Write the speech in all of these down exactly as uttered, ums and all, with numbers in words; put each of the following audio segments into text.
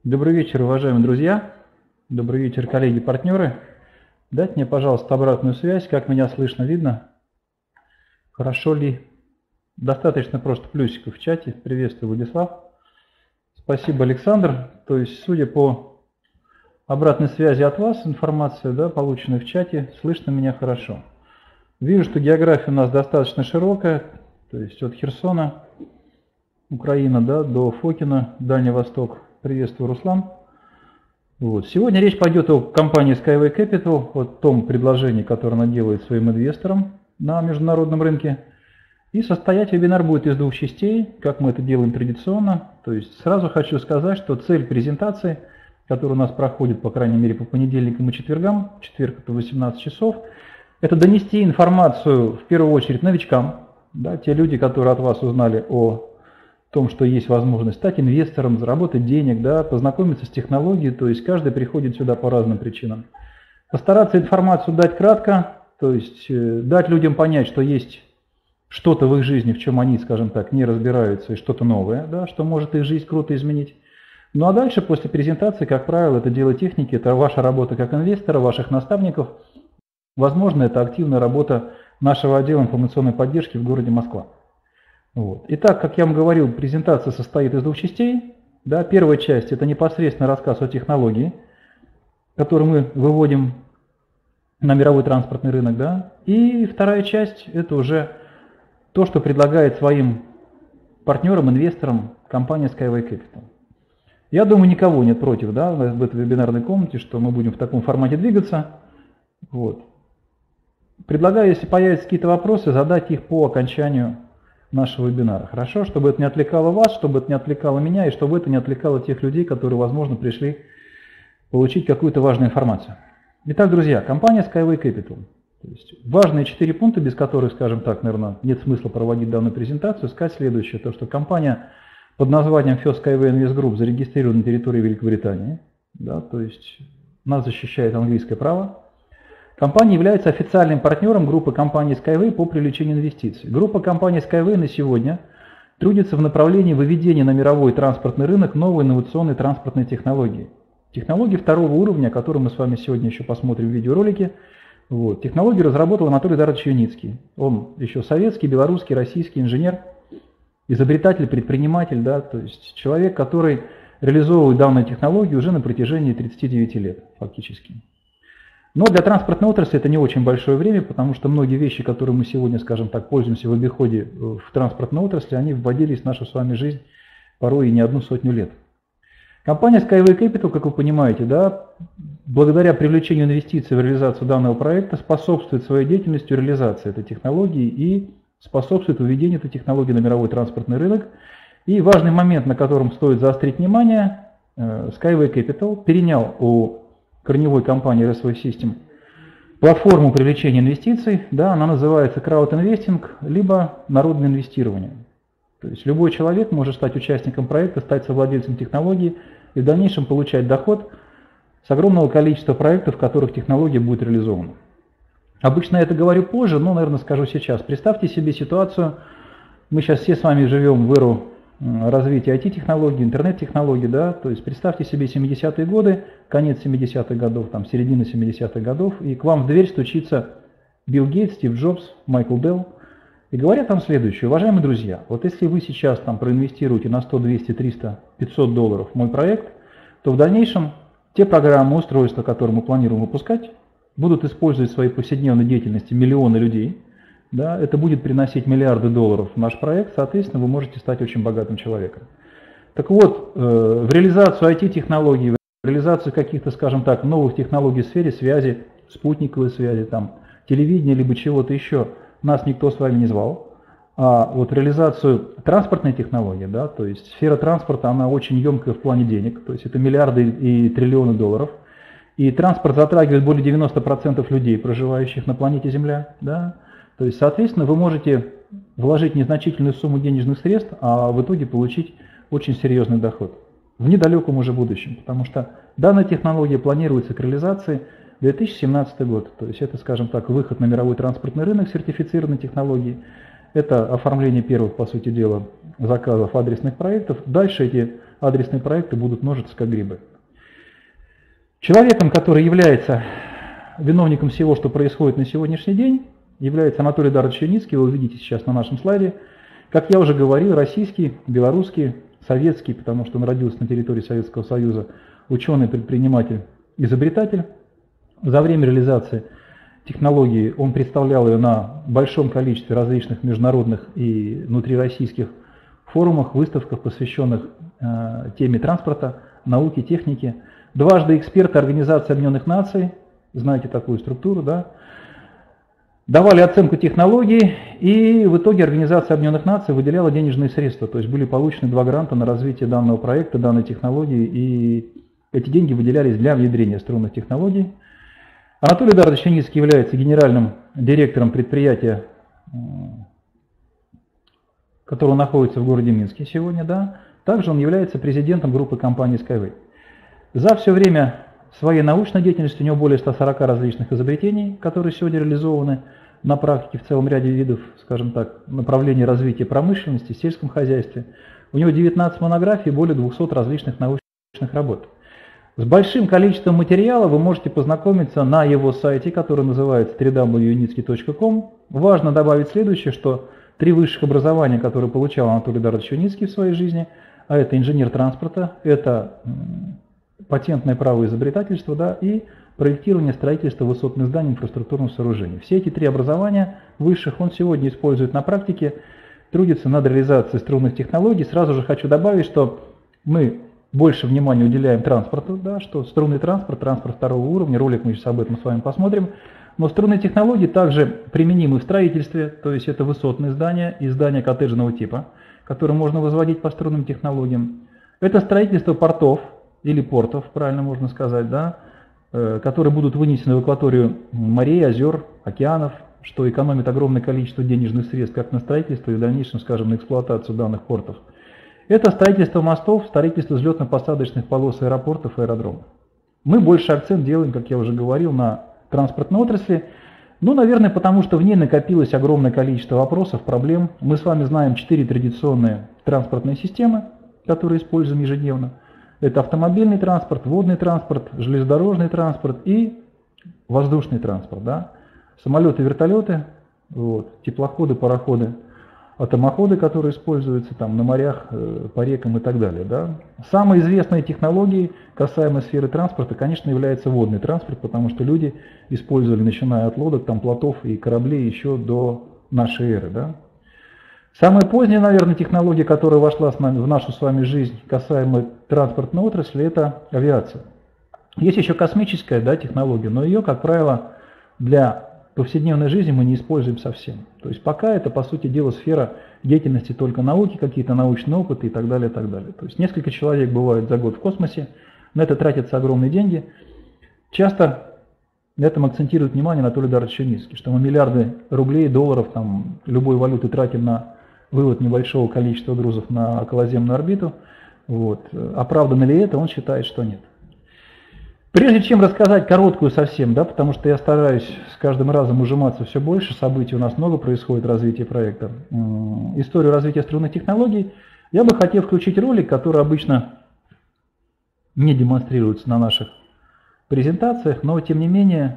Добрый вечер, уважаемые друзья. Добрый вечер, коллеги-партнеры. Дайте мне, пожалуйста, обратную связь, как меня слышно, видно. Хорошо ли? Достаточно просто плюсиков в чате. Приветствую, Владислав. Спасибо, Александр. То есть, судя по обратной связи от вас, информация, да, полученная в чате, слышно меня хорошо. Вижу, что география у нас достаточно широкая, то есть от Херсона, Украина, да, до Фокина, Дальний Восток. Приветствую, Руслан. Вот. Сегодня речь пойдет о компании Skyway Capital, о том предложении, которое она делает своим инвесторам на международном рынке. И состоять вебинар будет из двух частей, как мы это делаем традиционно. То есть сразу хочу сказать, что цель презентации, которая у нас проходит, по крайней мере, по понедельникам и четвергам, в четверг это восемнадцать часов, это донести информацию в первую очередь новичкам, да, те люди, которые от вас узнали о том, что есть возможность стать инвестором, заработать денег, да, познакомиться с технологией, то есть каждый приходит сюда по разным причинам. Постараться информацию дать кратко, то есть э, дать людям понять, что есть что-то в их жизни, в чем они, скажем так, не разбираются, и что-то новое, да, что может их жизнь круто изменить. Ну а дальше, после презентации, как правило, это дело техники, это ваша работа как инвестора, ваших наставников. Возможно, это активная работа нашего отдела информационной поддержки в городе Москва. Вот. Итак, как я вам говорил, презентация состоит из двух частей. Да, первая часть – это непосредственно рассказ о технологии, которую мы выводим на мировой транспортный рынок. Да. И вторая часть – это уже то, что предлагает своим партнерам, инвесторам компания Skyway Capital. Я думаю, никого нет против, да, в этой вебинарной комнате, что мы будем в таком формате двигаться. Вот. Предлагаю, если появятся какие-то вопросы, задать их по окончанию нашего вебинара. Хорошо? Чтобы это не отвлекало вас, чтобы это не отвлекало меня, и чтобы это не отвлекало тех людей, которые, возможно, пришли получить какую-то важную информацию. Итак, друзья, компания Skyway Capital. То есть важные четыре пункта, без которых, скажем так, наверное, нет смысла проводить данную презентацию, сказать следующее. То, что компания под названием First Skyway Invest Group зарегистрирована на территории Великобритании. Да, то есть нас защищает английское право. Компания является официальным партнером группы компаний Skyway по привлечению инвестиций. Группа компаний Skyway на сегодня трудится в направлении выведения на мировой транспортный рынок новой инновационной транспортной технологии. Технологии второго уровня, о которой мы с вами сегодня еще посмотрим в видеоролике. Вот. Технологию разработал Анатолий Эдуардович Юницкий. Он еще советский, белорусский, российский инженер, изобретатель, предприниматель, да, то есть человек, который реализовывает данную технологию уже на протяжении тридцати девяти лет фактически. Но для транспортной отрасли это не очень большое время, потому что многие вещи, которые мы сегодня, скажем так, пользуемся в обиходе в транспортной отрасли, они вводились в нашу с вами жизнь порой и не одну сотню лет. Компания Skyway Capital, как вы понимаете, да, благодаря привлечению инвестиций в реализацию данного проекта способствует своей деятельностью реализации этой технологии и способствует введению этой технологии на мировой транспортный рынок. И важный момент, на котором стоит заострить внимание, Skyway Capital перенял у корневой компании эр эс ви System платформу привлечения инвестиций, да, она называется краудинвестинг, либо народное инвестирование. То есть любой человек может стать участником проекта, стать совладельцем технологии и в дальнейшем получать доход с огромного количества проектов, в которых технология будет реализована. Обычно я это говорю позже, но, наверное, скажу сейчас. Представьте себе ситуацию, мы сейчас все с вами живем в эру развития ай ти-технологий, интернет-технологий, да, то есть представьте себе семидесятые годы, конец семидесятых годов, там, середина семидесятых годов, и к вам в дверь стучится Билл Гейтс, Стив Джобс, Майкл Делл, и говорят там следующее: уважаемые друзья, вот если вы сейчас там проинвестируете на сто, двести, триста, пятьсот долларов в мой проект, то в дальнейшем те программы, устройства, которые мы планируем выпускать, будут использовать в своей повседневной деятельности миллионы людей. Да, это будет приносить миллиарды долларов в наш проект, соответственно, вы можете стать очень богатым человеком. Так вот, в реализацию ай ти-технологий, в реализацию каких-то, скажем так, новых технологий в сфере связи, спутниковой связи, там, телевидения, либо чего-то еще, нас никто с вами не звал. А вот реализацию транспортной технологии, да, то есть сфера транспорта, она очень емкая в плане денег, то есть это миллиарды и триллионы долларов. И транспорт затрагивает более девяноста процентов людей, проживающих на планете Земля, да. То есть, соответственно, вы можете вложить незначительную сумму денежных средств, а в итоге получить очень серьезный доход в недалеком уже будущем, потому что данная технология планируется к реализации две тысячи семнадцатый год, то есть это, скажем так, выход на мировой транспортный рынок сертифицированной технологии, это оформление первых, по сути дела, заказов адресных проектов. Дальше эти адресные проекты будут множиться как грибы. Человеком, который является виновником всего, что происходит на сегодняшний день, является Анатолий Эдуардович Юницкий, вы увидите сейчас на нашем слайде. Как я уже говорил, российский, белорусский, советский, потому что он родился на территории Советского Союза, ученый, предприниматель, изобретатель. За время реализации технологии он представлял ее на большом количестве различных международных и внутрироссийских форумах, выставках, посвященных э, теме транспорта, науки, техники. Дважды эксперты Организации Объединенных Наций, знаете такую структуру, да, давали оценку технологий, и в итоге Организация Объединенных Наций выделяла денежные средства, то есть были получены два гранта на развитие данного проекта, данной технологии, и эти деньги выделялись для внедрения струнных технологий. Анатолий Эдуардович Юницкий является генеральным директором предприятия, которое находится в городе Минске сегодня, да. Также он является президентом группы компании Skyway. За все время своей научной деятельности у него более ста сорока различных изобретений, которые сегодня реализованы на практике в целом ряде видов, скажем так, направлений развития промышленности, сельском хозяйстве. У него девятнадцать монографий и более двухсот различных научных работ. С большим количеством материала вы можете познакомиться на его сайте, который называется дабл ю дабл ю дабл ю точка юницкий точка ком. Важно добавить следующее, что три высших образования, которые получал Анатолий Эдуардович Юницкий в своей жизни, а это инженер транспорта, это патентное право изобретательства, да, и проектирование строительства высотных зданий, инфраструктурных сооружений. Все эти три образования высших он сегодня использует на практике, трудится над реализацией струнных технологий. Сразу же хочу добавить, что мы больше внимания уделяем транспорту, да, что струнный транспорт, транспорт второго уровня, ролик мы сейчас об этом с вами посмотрим. Но струнные технологии также применимы в строительстве, то есть это высотные здания и здания коттеджного типа, которые можно возводить по струнным технологиям. Это строительство портов, или портов, правильно можно сказать, да, которые будут вынесены в акваторию морей, озер, океанов, что экономит огромное количество денежных средств как на строительство и в дальнейшем, скажем, на эксплуатацию данных портов. Это строительство мостов, строительство взлетно-посадочных полос аэропортов и аэродромов. Мы больше акцент делаем, как я уже говорил, на транспортной отрасли, ну, наверное, потому что в ней накопилось огромное количество вопросов, проблем. Мы с вами знаем четыре традиционные транспортные системы, которые используем ежедневно. Это автомобильный транспорт, водный транспорт, железнодорожный транспорт и воздушный транспорт. Да? Самолеты, вертолеты, вот, теплоходы, пароходы, атомоходы, которые используются там, на морях, э, по рекам и так далее. Да? Самой известной технологией, касаемо сферы транспорта, конечно, является водный транспорт, потому что люди использовали, начиная от лодок, там, плотов и кораблей еще до нашей эры. Да? Самая поздняя, наверное, технология, которая вошла с нами в нашу с вами жизнь, касаемо транспортной отрасли, это авиация. Есть еще космическая, да, технология, но ее, как правило, для повседневной жизни мы не используем совсем. То есть пока это, по сути дела, сфера деятельности только науки, какие-то научные опыты и так далее, и так далее. То есть несколько человек бывает за год в космосе, на это тратятся огромные деньги. Часто на этом акцентирует внимание Анатолий Эдуардович Юницкий, что мы миллиарды рублей, долларов, там, любой валюты тратим на вывод небольшого количества грузов на околоземную орбиту. Вот. Оправдано ли это, он считает, что нет. Прежде чем рассказать короткую совсем, да, потому что я стараюсь с каждым разом ужиматься все больше, событий у нас много происходит в развитии проекта, историю развития струнных технологий, я бы хотел включить ролик, который обычно не демонстрируется на наших презентациях, но тем не менее,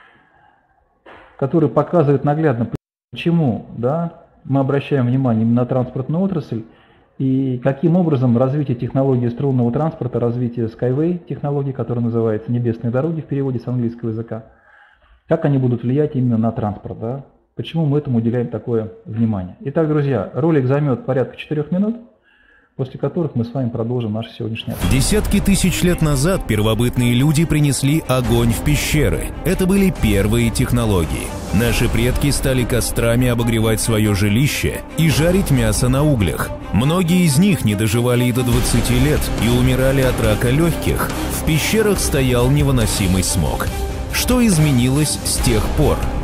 который показывает наглядно, почему, да, мы обращаем внимание именно на транспортную отрасль и каким образом развитие технологии струнного транспорта, развитие Skyway технологии, которая называется «Небесные дороги» в переводе с английского языка, как они будут влиять именно на транспорт, да? Почему мы этому уделяем такое внимание. Итак, друзья, ролик займет порядка четырёх минут, после которых мы с вами продолжим наше сегодняшнее. Десятки тысяч лет назад первобытные люди принесли огонь в пещеры. Это были первые технологии. Наши предки стали кострами обогревать свое жилище и жарить мясо на углях. Многие из них не доживали и до двадцати лет и умирали от рака легких. В пещерах стоял невыносимый смог. Что изменилось с тех пор?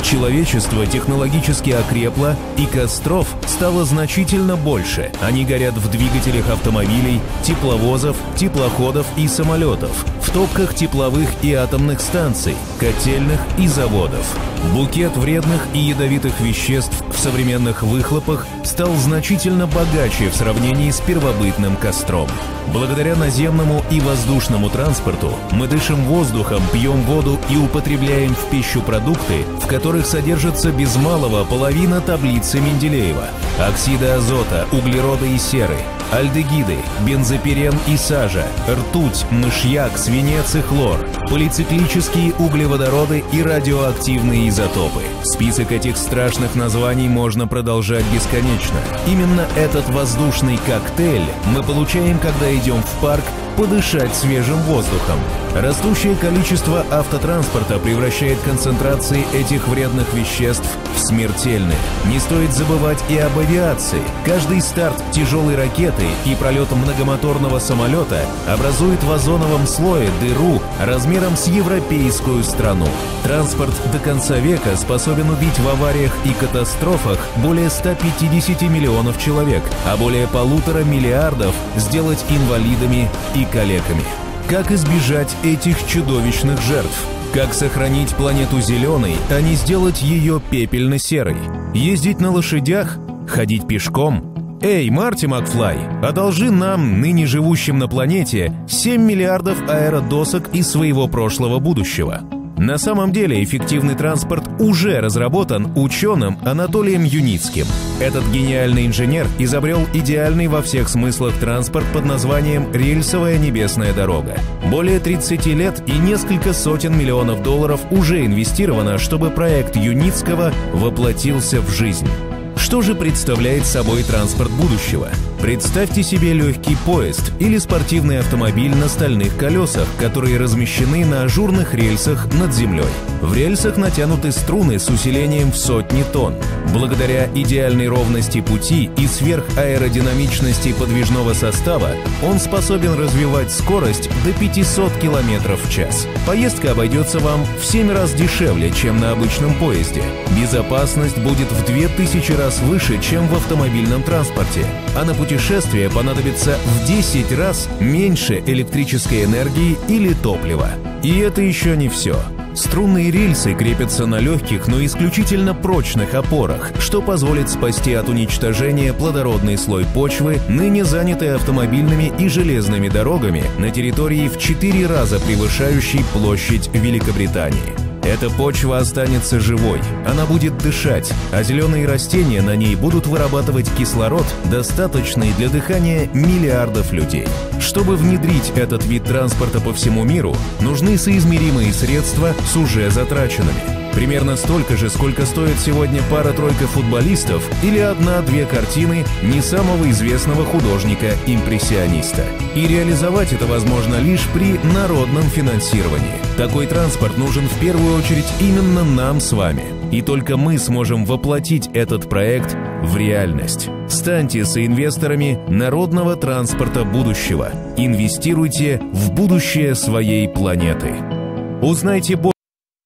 Человечество технологически окрепло, и костров стало значительно больше. Они горят в двигателях автомобилей, тепловозов, теплоходов и самолетов, в топках тепловых и атомных станций, котельных и заводов. Букет вредных и ядовитых веществ в современных выхлопах стал значительно богаче в сравнении с первобытным костром. Благодаря наземному и воздушному транспорту мы дышим воздухом, пьем воду и употребляем в пищу продукты, в которых содержится без малого половина таблицы Менделеева: оксиды азота, углерода и серы, альдегиды, бензопирен и сажа, ртуть, мышьяк, свинец и хлор, полициклические углеводороды и радиоактивные изотопы. Список этих страшных названий можно продолжать бесконечно. Именно этот воздушный коктейль мы получаем, когда идем в парк подышать свежим воздухом. Растущее количество автотранспорта превращает концентрации этих вредных веществ в смертельные. Не стоит забывать и об авиации. Каждый старт тяжелой ракеты и пролет многомоторного самолета образует в озоновом слое дыру размером с европейскую страну. Транспорт до конца века способен убить в авариях и катастрофах более ста пятидесяти миллионов человек, а более полутора миллиардов сделать инвалидами и калеками. Как избежать этих чудовищных жертв? Как сохранить планету зеленой, а не сделать ее пепельно-серой? Ездить на лошадях? Ходить пешком? Эй, Марти Макфлай, одолжи нам, ныне живущим на планете, семь миллиардов аэродосок из своего прошлого будущего. На самом деле эффективный транспорт уже разработан ученым Анатолием Юницким. Этот гениальный инженер изобрел идеальный во всех смыслах транспорт под названием «Рельсовая небесная дорога». Более тридцати лет и несколько сотен миллионов долларов уже инвестировано, чтобы проект Юницкого воплотился в жизнь. Что же представляет собой транспорт будущего? Представьте себе легкий поезд или спортивный автомобиль на стальных колесах, которые размещены на ажурных рельсах над землей. В рельсах натянуты струны с усилением в сотни тонн. Благодаря идеальной ровности пути и сверхаэродинамичности подвижного состава он способен развивать скорость до пятисот километров в час. Поездка обойдется вам в семь раз дешевле, чем на обычном поезде. Безопасность будет в две тысячи раз выше, чем в автомобильном транспорте, а на путешествие понадобится в десять раз меньше электрической энергии или топлива. И это еще не все. Струнные рельсы крепятся на легких, но исключительно прочных опорах, что позволит спасти от уничтожения плодородный слой почвы, ныне занятый автомобильными и железными дорогами на территории в четыре раза превышающей площадь Великобритании. Эта почва останется живой, она будет дышать, а зеленые растения на ней будут вырабатывать кислород, достаточный для дыхания миллиардов людей. Чтобы внедрить этот вид транспорта по всему миру, нужны соизмеримые средства с уже затраченными. Примерно столько же, сколько стоит сегодня пара-тройка футболистов или одна-две картины не самого известного художника-импрессиониста. И реализовать это возможно лишь при народном финансировании. Такой транспорт нужен в первую очередь именно нам с вами. И только мы сможем воплотить этот проект в реальность. Станьте соинвесторами народного транспорта будущего. Инвестируйте в будущее своей планеты. Узнайте больше.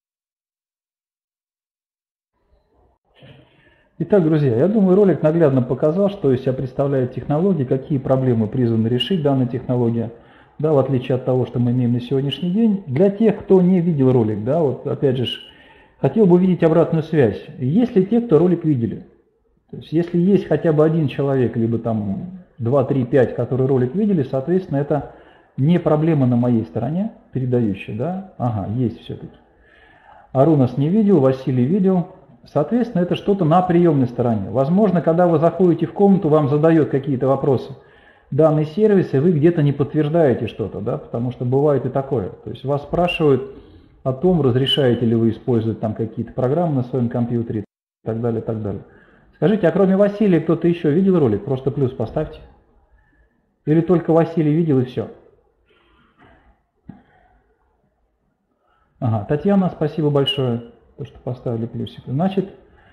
Итак, друзья, я думаю, ролик наглядно показал, что из себя представляет технология, какие проблемы призваны решить данная технология, да, в отличие от того, что мы имеем на сегодняшний день. Для тех, кто не видел ролик, да, вот опять же, хотел бы увидеть обратную связь. Есть ли те, кто ролик видели? То есть, если есть хотя бы один человек, либо там два, три, пять, которые ролик видели, соответственно, это не проблема на моей стороне, передающая, да? Ага, есть все-таки. Арунас не видел, Василий видел. Соответственно, это что-то на приемной стороне. Возможно, когда вы заходите в комнату, вам задает какие-то вопросы данный сервис, и вы где-то не подтверждаете что-то, да, потому что бывает и такое. То есть вас спрашивают о том, разрешаете ли вы использовать там какие-то программы на своем компьютере и так далее, и так далее. Скажите, а кроме Василия кто-то еще видел ролик? Просто плюс поставьте. Или только Василий видел и все? Ага, Татьяна, спасибо большое, то, что поставили плюсик. Значит,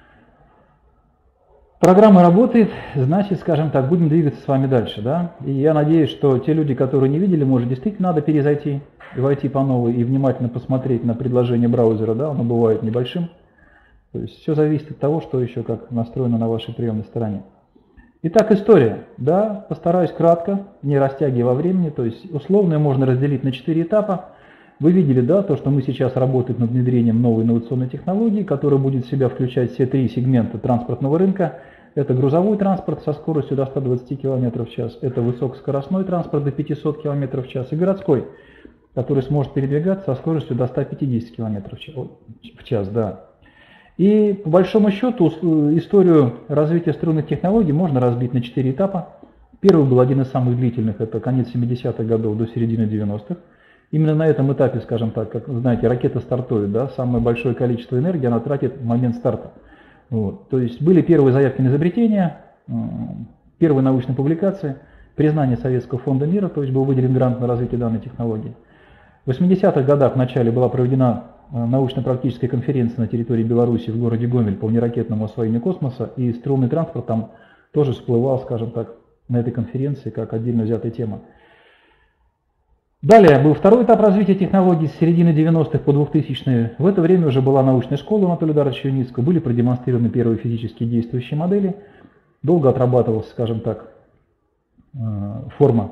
программа работает, значит, скажем так, будем двигаться с вами дальше, да? И я надеюсь, что те люди, которые не видели, может, действительно надо перезайти и войти по новой и внимательно посмотреть на предложение браузера, да, оно бывает небольшим. То есть все зависит от того, что еще как настроено на вашей приемной стороне. Итак, история. Да, постараюсь кратко, не растягивая во времени. То есть условно можно разделить на четыре этапа. Вы видели, да, то, что мы сейчас работаем над внедрением новой инновационной технологии, которая будет в себя включать все три сегмента транспортного рынка. Это грузовой транспорт со скоростью до ста двадцати километров в час, это высокоскоростной транспорт до пятисот километров в час и городской, который сможет передвигаться со скоростью до ста пятидесяти километров в час. Да. И по большому счету историю развития струнных технологий можно разбить на четыре этапа. Первый был один из самых длительных, это конец семидесятых годов до середины девяностых. Именно на этом этапе, скажем так, как знаете, ракета стартует, да, самое большое количество энергии она тратит в момент старта. Вот. То есть были первые заявки на изобретение, первые научные публикации, признание Советского фонда мира, то есть был выделен грант на развитие данной технологии. В восьмидесятых годах в начале была проведена научно-практическая конференция на территории Беларуси в городе Гомель по внеракетному освоению космоса, и струнный транспорт там тоже всплывал, скажем так, на этой конференции как отдельно взятая тема. Далее был второй этап развития технологий с середины девяностых по двухтысячные. В это время уже была научная школа Анатолия Эдуардовича Юницкого, были продемонстрированы первые физически действующие модели. Долго отрабатывалась, скажем так, форма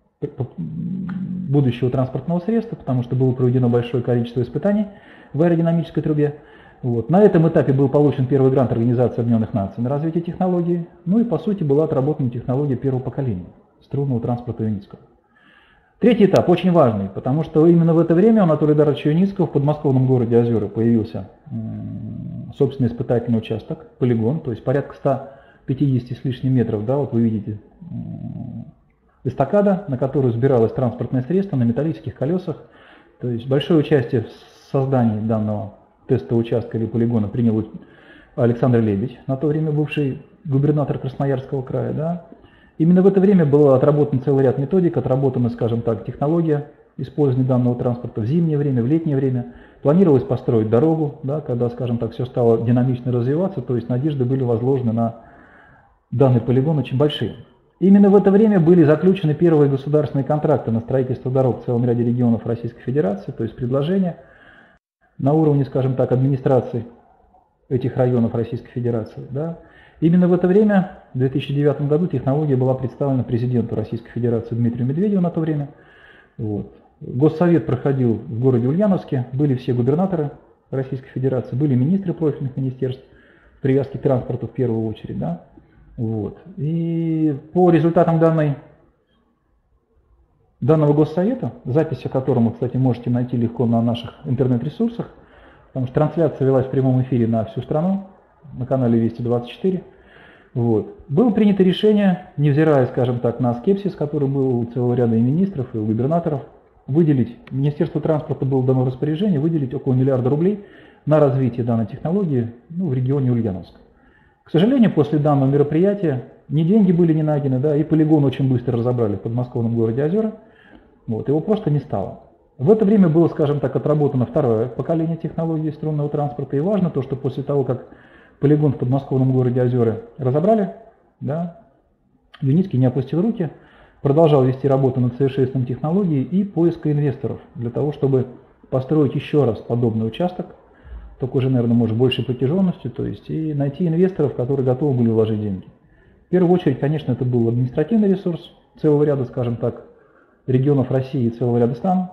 будущего транспортного средства, потому что было проведено большое количество испытаний в аэродинамической трубе. Вот. На этом этапе был получен первый грант Организации Объединенных Наций на развитие технологий. Ну и по сути была отработана технология первого поколения струнного транспорта Юницкого. Третий этап очень важный, потому что именно в это время у Анатолия Эдуардовича Юницкого в подмосковном городе Озера появился собственный испытательный участок, полигон, то есть порядка ста пятидесяти с лишним метров, да, вот вы видите, эстакада, на которую сбиралось транспортное средство на металлических колесах. То есть большое участие в создании данного тестового участка или полигона принял Александр Лебедь, на то время бывший губернатор Красноярского края, да. Именно в это время был отработан целый ряд методик, отработана, скажем так, технология использования данного транспорта в зимнее время, в летнее время. Планировалось построить дорогу, да, когда, скажем так, все стало динамично развиваться, то есть надежды были возложены на данный полигон очень большие. Именно в это время были заключены первые государственные контракты на строительство дорог в целом ряде регионов Российской Федерации, то есть предложения на уровне, скажем так, администрации этих районов Российской Федерации. Да. Именно в это время, в две тысячи девятом году, технология была представлена президенту Российской Федерации Дмитрию Медведеву на то время. Вот. Госсовет проходил в городе Ульяновске, были все губернаторы Российской Федерации, были министры профильных министерств, привязки к транспорту в первую очередь. Да? Вот. И по результатам данной, данного Госсовета, запись о котором вы, кстати, можете найти легко на наших интернет-ресурсах, потому что трансляция велась в прямом эфире на всю страну, на канале Вести двадцать четыре. Вот. Было принято решение, невзирая, скажем так, на скепсис, который был у целого ряда и министров, и у губернаторов, выделить, Министерству транспорта было дано распоряжение выделить около миллиарда рублей на развитие данной технологии, ну, в регионе Ульяновск. К сожалению, после данного мероприятия ни деньги были не найдены, да, и полигон очень быстро разобрали в подмосковном городе Озера, вот, его просто не стало. В это время было, скажем так, отработано второе поколение технологий струнного транспорта, и важно то, что после того, как полигон в подмосковном городе Озера разобрали, да, Юницкий не опустил руки, продолжал вести работу над совершенствованием технологий и поиска инвесторов для того, чтобы построить еще раз подобный участок, только уже, наверное, может, большей протяженностью, то есть и найти инвесторов, которые готовы были вложить деньги. В первую очередь, конечно, это был административный ресурс целого ряда, скажем так, регионов России и целого ряда стран,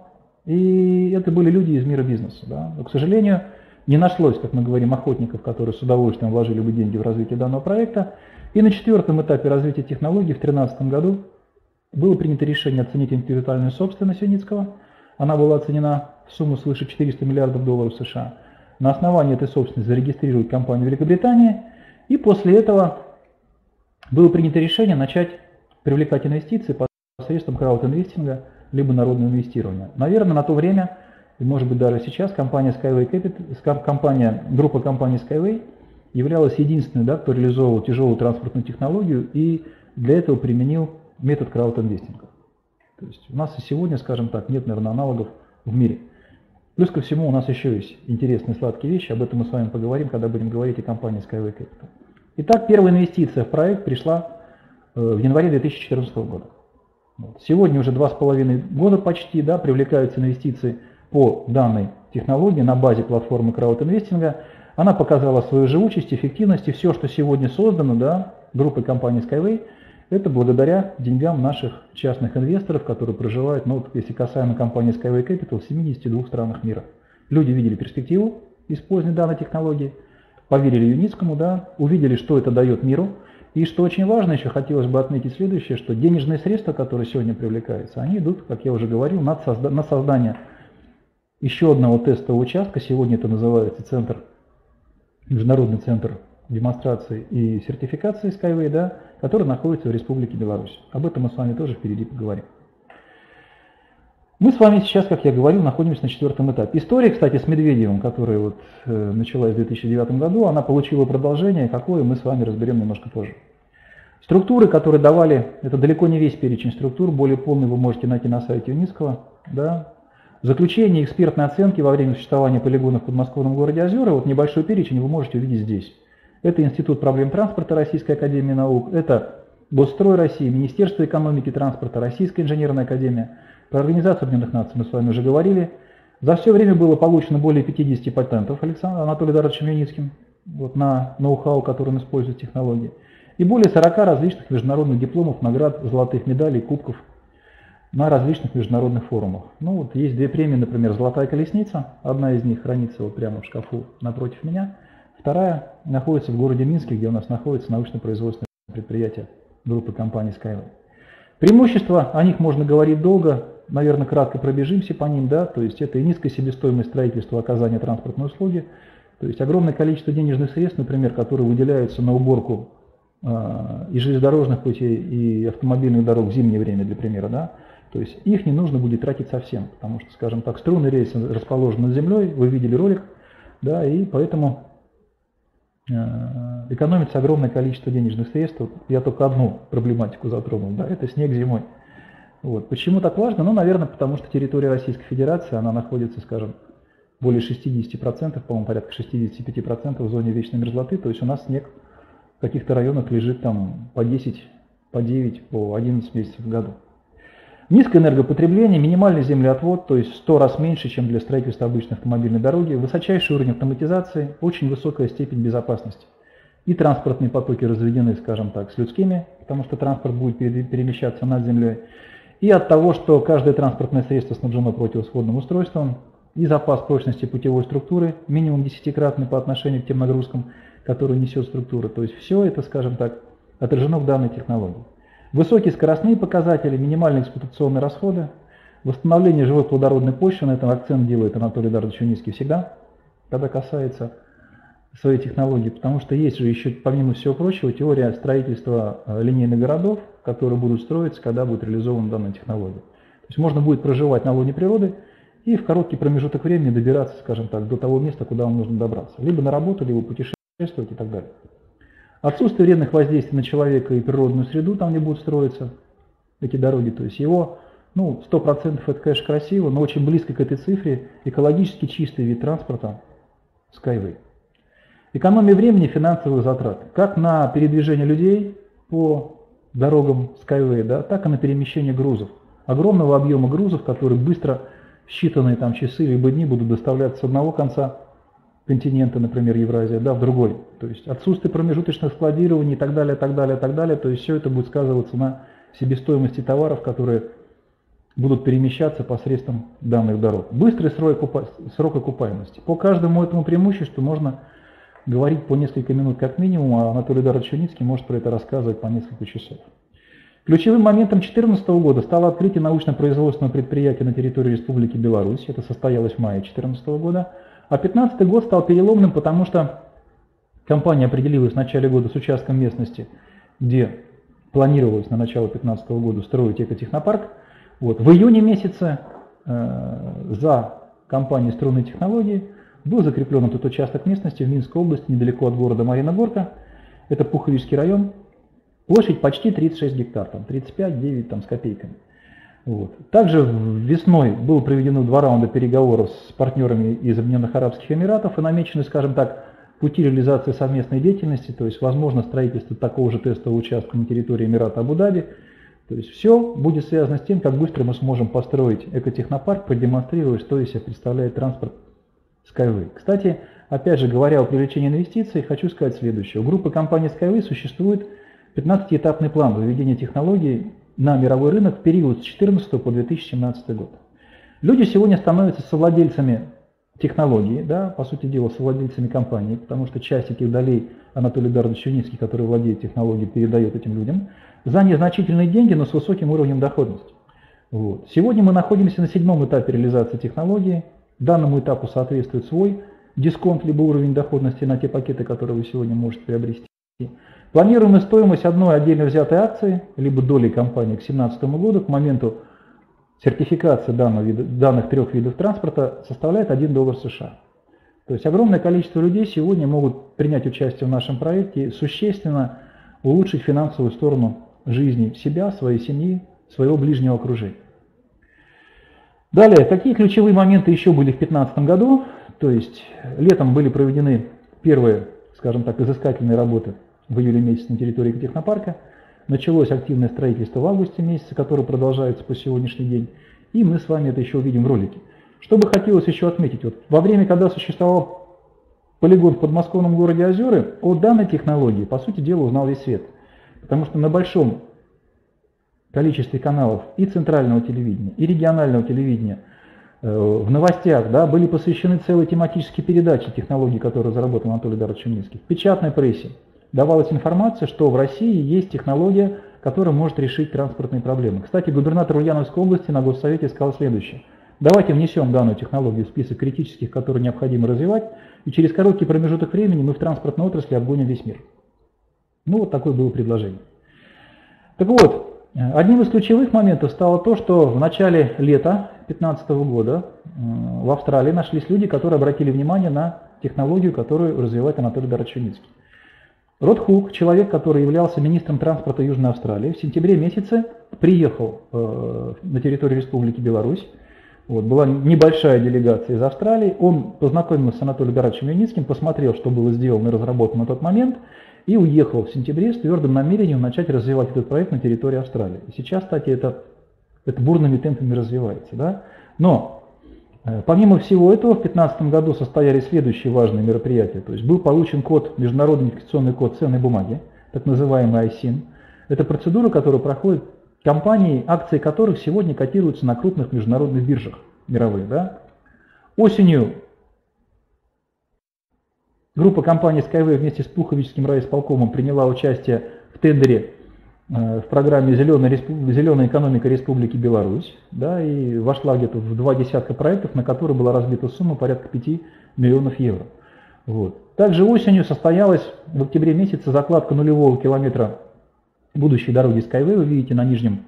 и это были люди из мира бизнеса. Да. Но, к сожалению, не нашлось, как мы говорим, охотников, которые с удовольствием вложили бы деньги в развитие данного проекта. И на четвертом этапе развития технологий в две тысячи тринадцатом году было принято решение оценить интеллектуальную собственность Юницкого. Она была оценена в сумму свыше четырёхсот миллиардов долларов США. На основании этой собственности зарегистрировать компанию Великобритании. И после этого было принято решение начать привлекать инвестиции посредством краудинвестинга либо народного инвестирования. Наверное, на то время, и может быть даже сейчас, компания Skyway Capital, компания, группа компаний Skyway являлась единственной, да, кто реализовывал тяжелую транспортную технологию и для этого применил метод краудинвестинга. То есть у нас и сегодня, скажем так, нет, наверное, аналогов в мире. Плюс ко всему у нас еще есть интересные сладкие вещи, об этом мы с вами поговорим, когда будем говорить о компании Skyway Capital. Итак, первая инвестиция в проект пришла в январе две тысячи четырнадцатого года. Вот. Сегодня уже два с половиной года почти, да, привлекаются инвестиции по данной технологии на базе платформы краудинвестинга. Она показала свою живучесть, эффективность, и все, что сегодня создано, да, группой компании Skyway, это благодаря деньгам наших частных инвесторов, которые проживают, ну, вот, если касаемо компании Skyway Capital, в семидесяти двух странах мира. Люди видели перспективу использования данной технологии, поверили Юницкому, да, увидели, что это дает миру. И что очень важно, еще хотелось бы отметить следующее, что денежные средства, которые сегодня привлекаются, они идут, как я уже говорил, на, созда на создание еще одного тестового участка. Сегодня это называется центр, Международный центр демонстрации и сертификации Skyway, да, который находится в Республике Беларусь. Об этом мы с вами тоже впереди поговорим. Мы с вами сейчас, как я говорил, находимся на четвертом этапе. История, кстати, с Медведевым, которая вот, э, началась в две тысячи девятом году, она получила продолжение, какое мы с вами разберем немножко позже. Структуры, которые давали, это далеко не весь перечень структур, более полный вы можете найти на сайте Юницкого. Да. Заключение экспертной оценки во время существования полигонов в подмосковном городе Озера, вот небольшой перечень вы можете увидеть здесь. Это Институт проблем транспорта Российской академии наук, это Госстрой России, Министерство экономики и транспорта, Российская инженерная академия. Про Организацию Объединенных Наций мы с вами уже говорили. За все время было получено более пятидесяти патентов Александром Анатолием Эдуардовичем Юницким вот, на ноу-хау, который он использует в технологии. И более сорока различных международных дипломов, наград, золотых медалей, кубков на различных международных форумах. Ну вот есть две премии, например, «Золотая колесница». Одна из них хранится вот прямо в шкафу напротив меня. Вторая находится в городе Минске, где у нас находится научно-производственное предприятие группы компании Skyway. Преимущества, о них можно говорить долго, наверное, кратко пробежимся по ним, да, то есть это и низкая себестоимость строительства, оказания транспортной услуги, то есть огромное количество денежных средств, например, которые выделяются на уборку э, и железнодорожных путей, и автомобильных дорог в зимнее время, для примера, да, то есть их не нужно будет тратить совсем, потому что, скажем так, струнный рельс расположен над землей, вы видели ролик, да, и поэтому экономится огромное количество денежных средств. Я только одну проблематику затронул, да, это снег зимой. Вот. Почему так важно? Ну, наверное, потому что территория Российской Федерации, она находится, скажем, более шестидесяти процентов, по-моему, порядка шестидесяти пяти процентов в зоне вечной мерзлоты, то есть у нас снег в каких-то районах лежит там по десять, по девять, по одиннадцать месяцев в году. Низкое энергопотребление, минимальный землеотвод, то есть в сто раз меньше, чем для строительства обычной автомобильной дороги, высочайший уровень автоматизации, очень высокая степень безопасности. И транспортные потоки разведены, скажем так, с людскими, потому что транспорт будет перемещаться над землей. И от того, что каждое транспортное средство снабжено противосходным устройством, и запас прочности путевой структуры минимум десятикратный по отношению к тем нагрузкам, которые несет структура. То есть все это, скажем так, отражено в данной технологии. Высокие скоростные показатели, минимальные эксплуатационные расходы, восстановление живой плодородной почвы, на этом акцент делает Анатолий Эдуардович Юницкий всегда, когда касается своей технологии, потому что есть же еще, помимо всего прочего, теория строительства линейных городов, которые будут строиться, когда будет реализована данная технология. То есть можно будет проживать на лоне природы и в короткий промежуток времени добираться, скажем так, до того места, куда вам нужно добраться. Либо на работу, либо путешествовать и так далее. Отсутствие вредных воздействий на человека и природную среду, там, где будут строиться эти дороги, то есть его, ну, сто процентов это, конечно, красиво, но очень близко к этой цифре экологически чистый вид транспорта Skyway. Экономия времени, финансовых затрат, как на передвижение людей по дорогам Skyway, да, так и на перемещение грузов. Огромного объема грузов, которые быстро в считанные там, часы либо дни будут доставляться с одного конца континента, например, Евразия, да, в другой. То есть отсутствие промежуточных складирований и так далее, так далее, так далее. То есть все это будет сказываться на себестоимости товаров, которые будут перемещаться посредством данных дорог. Быстрый срок, срок окупаемости. По каждому этому преимуществу можно говорить по несколько минут как минимум, а Анатолий Эдуардович Юницкий может про это рассказывать по несколько часов. Ключевым моментом две тысячи четырнадцатого года стало открытие научно-производственного предприятия на территории Республики Беларусь. Это состоялось в мае две тысячи четырнадцатого года. А две тысячи пятнадцатый год стал переломным, потому что компания определилась в начале года с участком местности, где планировалось на начало две тысячи пятнадцатого года строить экотехнопарк. Вот. В июне месяце э, за компанией «Струнные технологии» был закреплен этот участок местности в Минской области, недалеко от города Марьина Горка. Это Пуховичский район. Площадь почти тридцать шесть гектар, там тридцать пять девять там, с копейками. Вот. Также весной было проведено два раунда переговоров с партнерами из Объединенных Арабских Эмиратов и намечены, скажем так, пути реализации совместной деятельности, то есть возможно строительство такого же тестового участка на территории Эмирата Абу-Даби. То есть все будет связано с тем, как быстро мы сможем построить экотехнопарк, продемонстрировать, что из себя представляет транспорт Skyway. Кстати, опять же, говоря о привлечении инвестиций, хочу сказать следующее. У группы компаний Skyway существует пятнадцатиэтапный план выведения технологий на мировой рынок в период с две тысячи четырнадцатого по две тысячи семнадцатый год. Люди сегодня становятся совладельцами технологий, да, по сути дела, совладельцами компаний, потому что часть этих долей Анатолий Эдуардович Юницкий, который владеет технологией, передает этим людям за незначительные деньги, но с высоким уровнем доходности. Вот. Сегодня мы находимся на седьмом этапе реализации технологии. Данному этапу соответствует свой дисконт, либо уровень доходности на те пакеты, которые вы сегодня можете приобрести. Планируемая стоимость одной отдельно взятой акции, либо доли компании к две тысячи семнадцатому году, к моменту сертификации данного вида, данных трех видов транспорта составляет один доллар США. То есть огромное количество людей сегодня могут принять участие в нашем проекте и существенно улучшить финансовую сторону жизни себя, своей семьи, своего ближнего окружения. Далее, какие ключевые моменты еще были в две тысячи пятнадцатом году? То есть летом были проведены первые, скажем так, изыскательные работы в июле месяце на территории экотехнопарка. Началось активное строительство в августе месяце, которое продолжается по сегодняшний день. И мы с вами это еще увидим в ролике. Что бы хотелось еще отметить, вот во время, когда существовал полигон в подмосковном городе Озеры, о данной технологии, по сути дела, узнал весь свет. Потому что на большом количестве каналов и центрального телевидения, и регионального телевидения э, в новостях, да, были посвящены целые тематические передачи технологий, которые разработал Анатолий Эдуардович Юницкий. В печатной прессе давалась информация, что в России есть технология, которая может решить транспортные проблемы. Кстати, губернатор Ульяновской области на Госсовете сказал следующее. Давайте внесем данную технологию в список критических, которые необходимо развивать, и через короткий промежуток времени мы в транспортной отрасли обгоним весь мир. Ну вот такое было предложение. Так вот, одним из ключевых моментов стало то, что в начале лета две тысячи пятнадцатого года в Австралии нашлись люди, которые обратили внимание на технологию, которую развивает Анатолий Эдуардович Юницкий. Род Хук, человек, который являлся министром транспорта Южной Австралии, в сентябре месяце приехал э, на территорию Республики Беларусь. Вот, была небольшая делегация из Австралии. Он познакомился с Анатолием Эдуардовичем Юницким, посмотрел, что было сделано и разработано на тот момент, и уехал в сентябре с твердым намерением начать развивать этот проект на территории Австралии. И сейчас, кстати, это, это бурными темпами развивается. Да? Но помимо всего этого, в две тысячи пятнадцатом году состоялись следующие важные мероприятия. То есть был получен код, международный идентификационный код ценной бумаги, так называемый ай син. Это процедура, которая проходит компании, акции которых сегодня котируются на крупных международных биржах мировых. Да? Осенью группа компаний Skyway вместе с Пуховическим райисполкомом приняла участие в тендере в программе «Зеленая, Зеленая экономика Республики Беларусь», да, и вошла где-то в два десятка проектов, на которые была разбита сумма порядка пяти миллионов евро. Вот. Также осенью состоялась в октябре месяце закладка нулевого километра будущей дороги Skyway. Вы видите на нижнем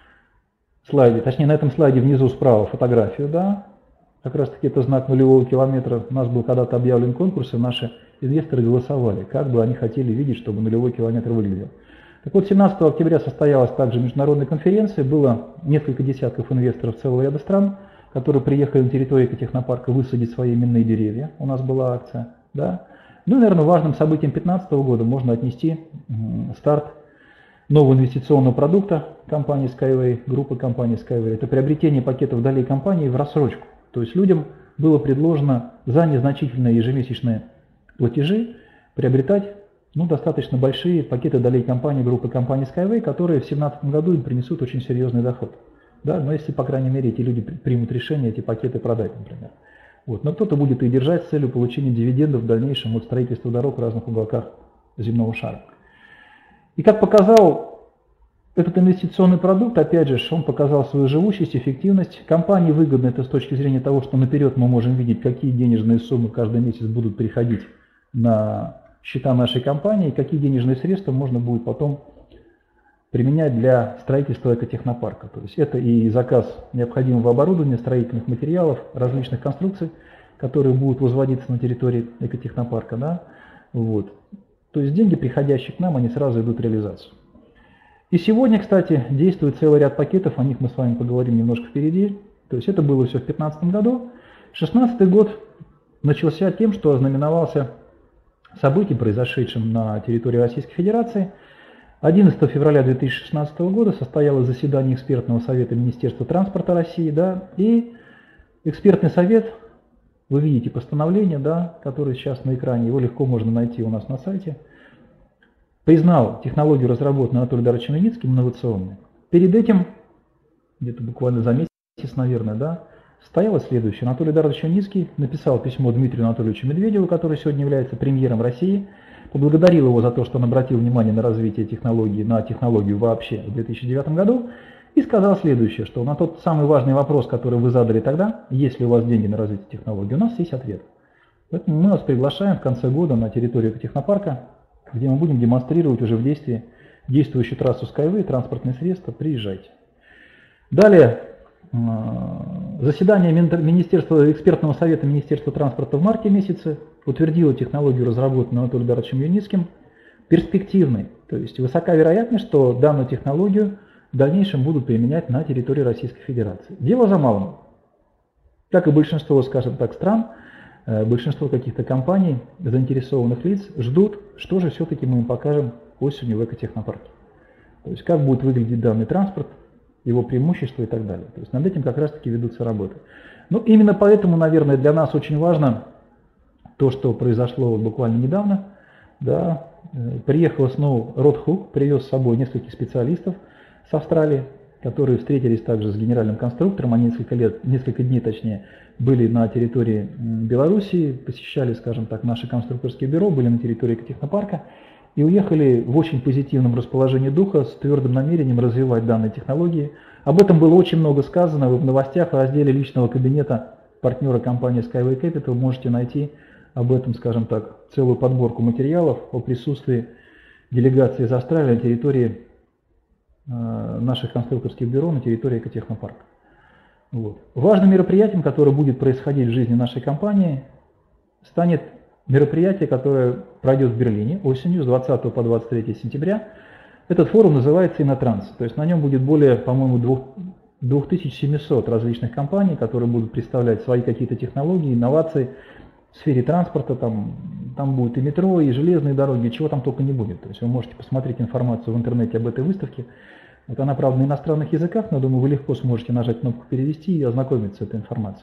слайде, точнее на этом слайде внизу справа фотографию, да, как раз таки это знак нулевого километра. У нас был когда-то объявлен конкурс, и наши инвесторы голосовали, как бы они хотели видеть, чтобы нулевой километр выглядел. Так вот, семнадцатого октября состоялась также международная конференция, было несколько десятков инвесторов целого ряда стран, которые приехали на территорию экотехнопарка высадить свои именные деревья, у нас была акция. Да? Ну и, наверное, важным событием две тысячи пятнадцатого года можно отнести старт нового инвестиционного продукта компании Skyway, группы компании Skyway. Это приобретение пакетов долей компании в рассрочку. То есть людям было предложено за незначительные ежемесячные платежи приобретать ну, достаточно большие пакеты долей компании, группы компании Skyway, которые в две тысячи семнадцатом году им принесут очень серьезный доход. Да? Но если, по крайней мере, эти люди примут решение эти пакеты продать, например. Вот. Но кто-то будет их держать с целью получения дивидендов в дальнейшем от строительства дорог в разных уголках земного шара. И как показал этот инвестиционный продукт, опять же, он показал свою живучесть, эффективность. Компании выгодно это с точки зрения того, что наперед мы можем видеть, какие денежные суммы каждый месяц будут приходить на счета нашей компании, какие денежные средства можно будет потом применять для строительства экотехнопарка. То есть это и заказ необходимого оборудования, строительных материалов, различных конструкций, которые будут возводиться на территории экотехнопарка. Да? Вот. То есть деньги, приходящие к нам, они сразу идут в реализацию. И сегодня, кстати, действует целый ряд пакетов, о них мы с вами поговорим немножко впереди. То есть это было все в две тысячи пятнадцатом году. две тысячи шестнадцатый год начался тем, что ознаменовался событий, произошедшим на территории Российской Федерации. одиннадцатого февраля две тысячи шестнадцатого года состоялось заседание экспертного совета Министерства транспорта России, да, и экспертный совет вы видите постановление, да, которое сейчас на экране, его легко можно найти у нас на сайте. Признал технологию, разработанную Анатолием Эдуардовичем Юницким, инновационной. Перед этим, где-то буквально за месяц, наверное, да, стояло следующее. Анатолий Эдуардович Юницкий написал письмо Дмитрию Анатольевичу Медведеву, который сегодня является премьером России, поблагодарил его за то, что он обратил внимание на развитие технологий, на технологию вообще в две тысячи девятом году, и сказал следующее, что на тот самый важный вопрос, который вы задали тогда, есть ли у вас деньги на развитие технологий, у нас есть ответ. Поэтому мы вас приглашаем в конце года на территорию экотехнопарка, где мы будем демонстрировать уже в действии действующую трассу Skyway, транспортные средства, приезжайте. Далее, заседание Министерства, экспертного совета Министерства транспорта в марте месяце утвердило технологию, разработанную Анатолием Эдуардовичем Юницким, перспективной. То есть высока вероятность, что данную технологию в дальнейшем будут применять на территории Российской Федерации. Дело за малым. Как и большинство, скажем так, стран, большинство каких-то компаний, заинтересованных лиц ждут, что же все-таки мы им покажем осенью в экотехнопарке. То есть как будет выглядеть данный транспорт, его преимущества и так далее. То есть над этим как раз-таки ведутся работы. Ну, именно поэтому, наверное, для нас очень важно то, что произошло буквально недавно. Да, приехал снова Ротхук, привез с собой нескольких специалистов с Австралии, которые встретились также с генеральным конструктором. Они несколько лет, несколько дней, точнее, были на территории Белоруссии, посещали, скажем так, наше конструкторское бюро, были на территории экотехнопарка и уехали в очень позитивном расположении духа с твердым намерением развивать данные технологии. Об этом было очень много сказано. Вы в новостях в разделе личного кабинета партнера компании Skyway Capital можете найти об этом, скажем так, целую подборку материалов о присутствии делегации из Австралии на территории э, наших конструкторских бюро, на территории экотехнопарка. Вот. Важным мероприятием, которое будет происходить в жизни нашей компании, станет мероприятие, которое пройдет в Берлине осенью с двадцатого по двадцать третье сентября. Этот форум называется «Иннотранс». То есть на нем будет более, по-моему, две тысячи семьсот различных компаний, которые будут представлять свои какие-то технологии, инновации в сфере транспорта. Там, там будет и метро, и железные дороги, чего там только не будет. То есть вы можете посмотреть информацию в интернете об этой выставке. Вот она, правда, на иностранных языках, но, думаю, вы легко сможете нажать кнопку «Перевести» и ознакомиться с этой информацией.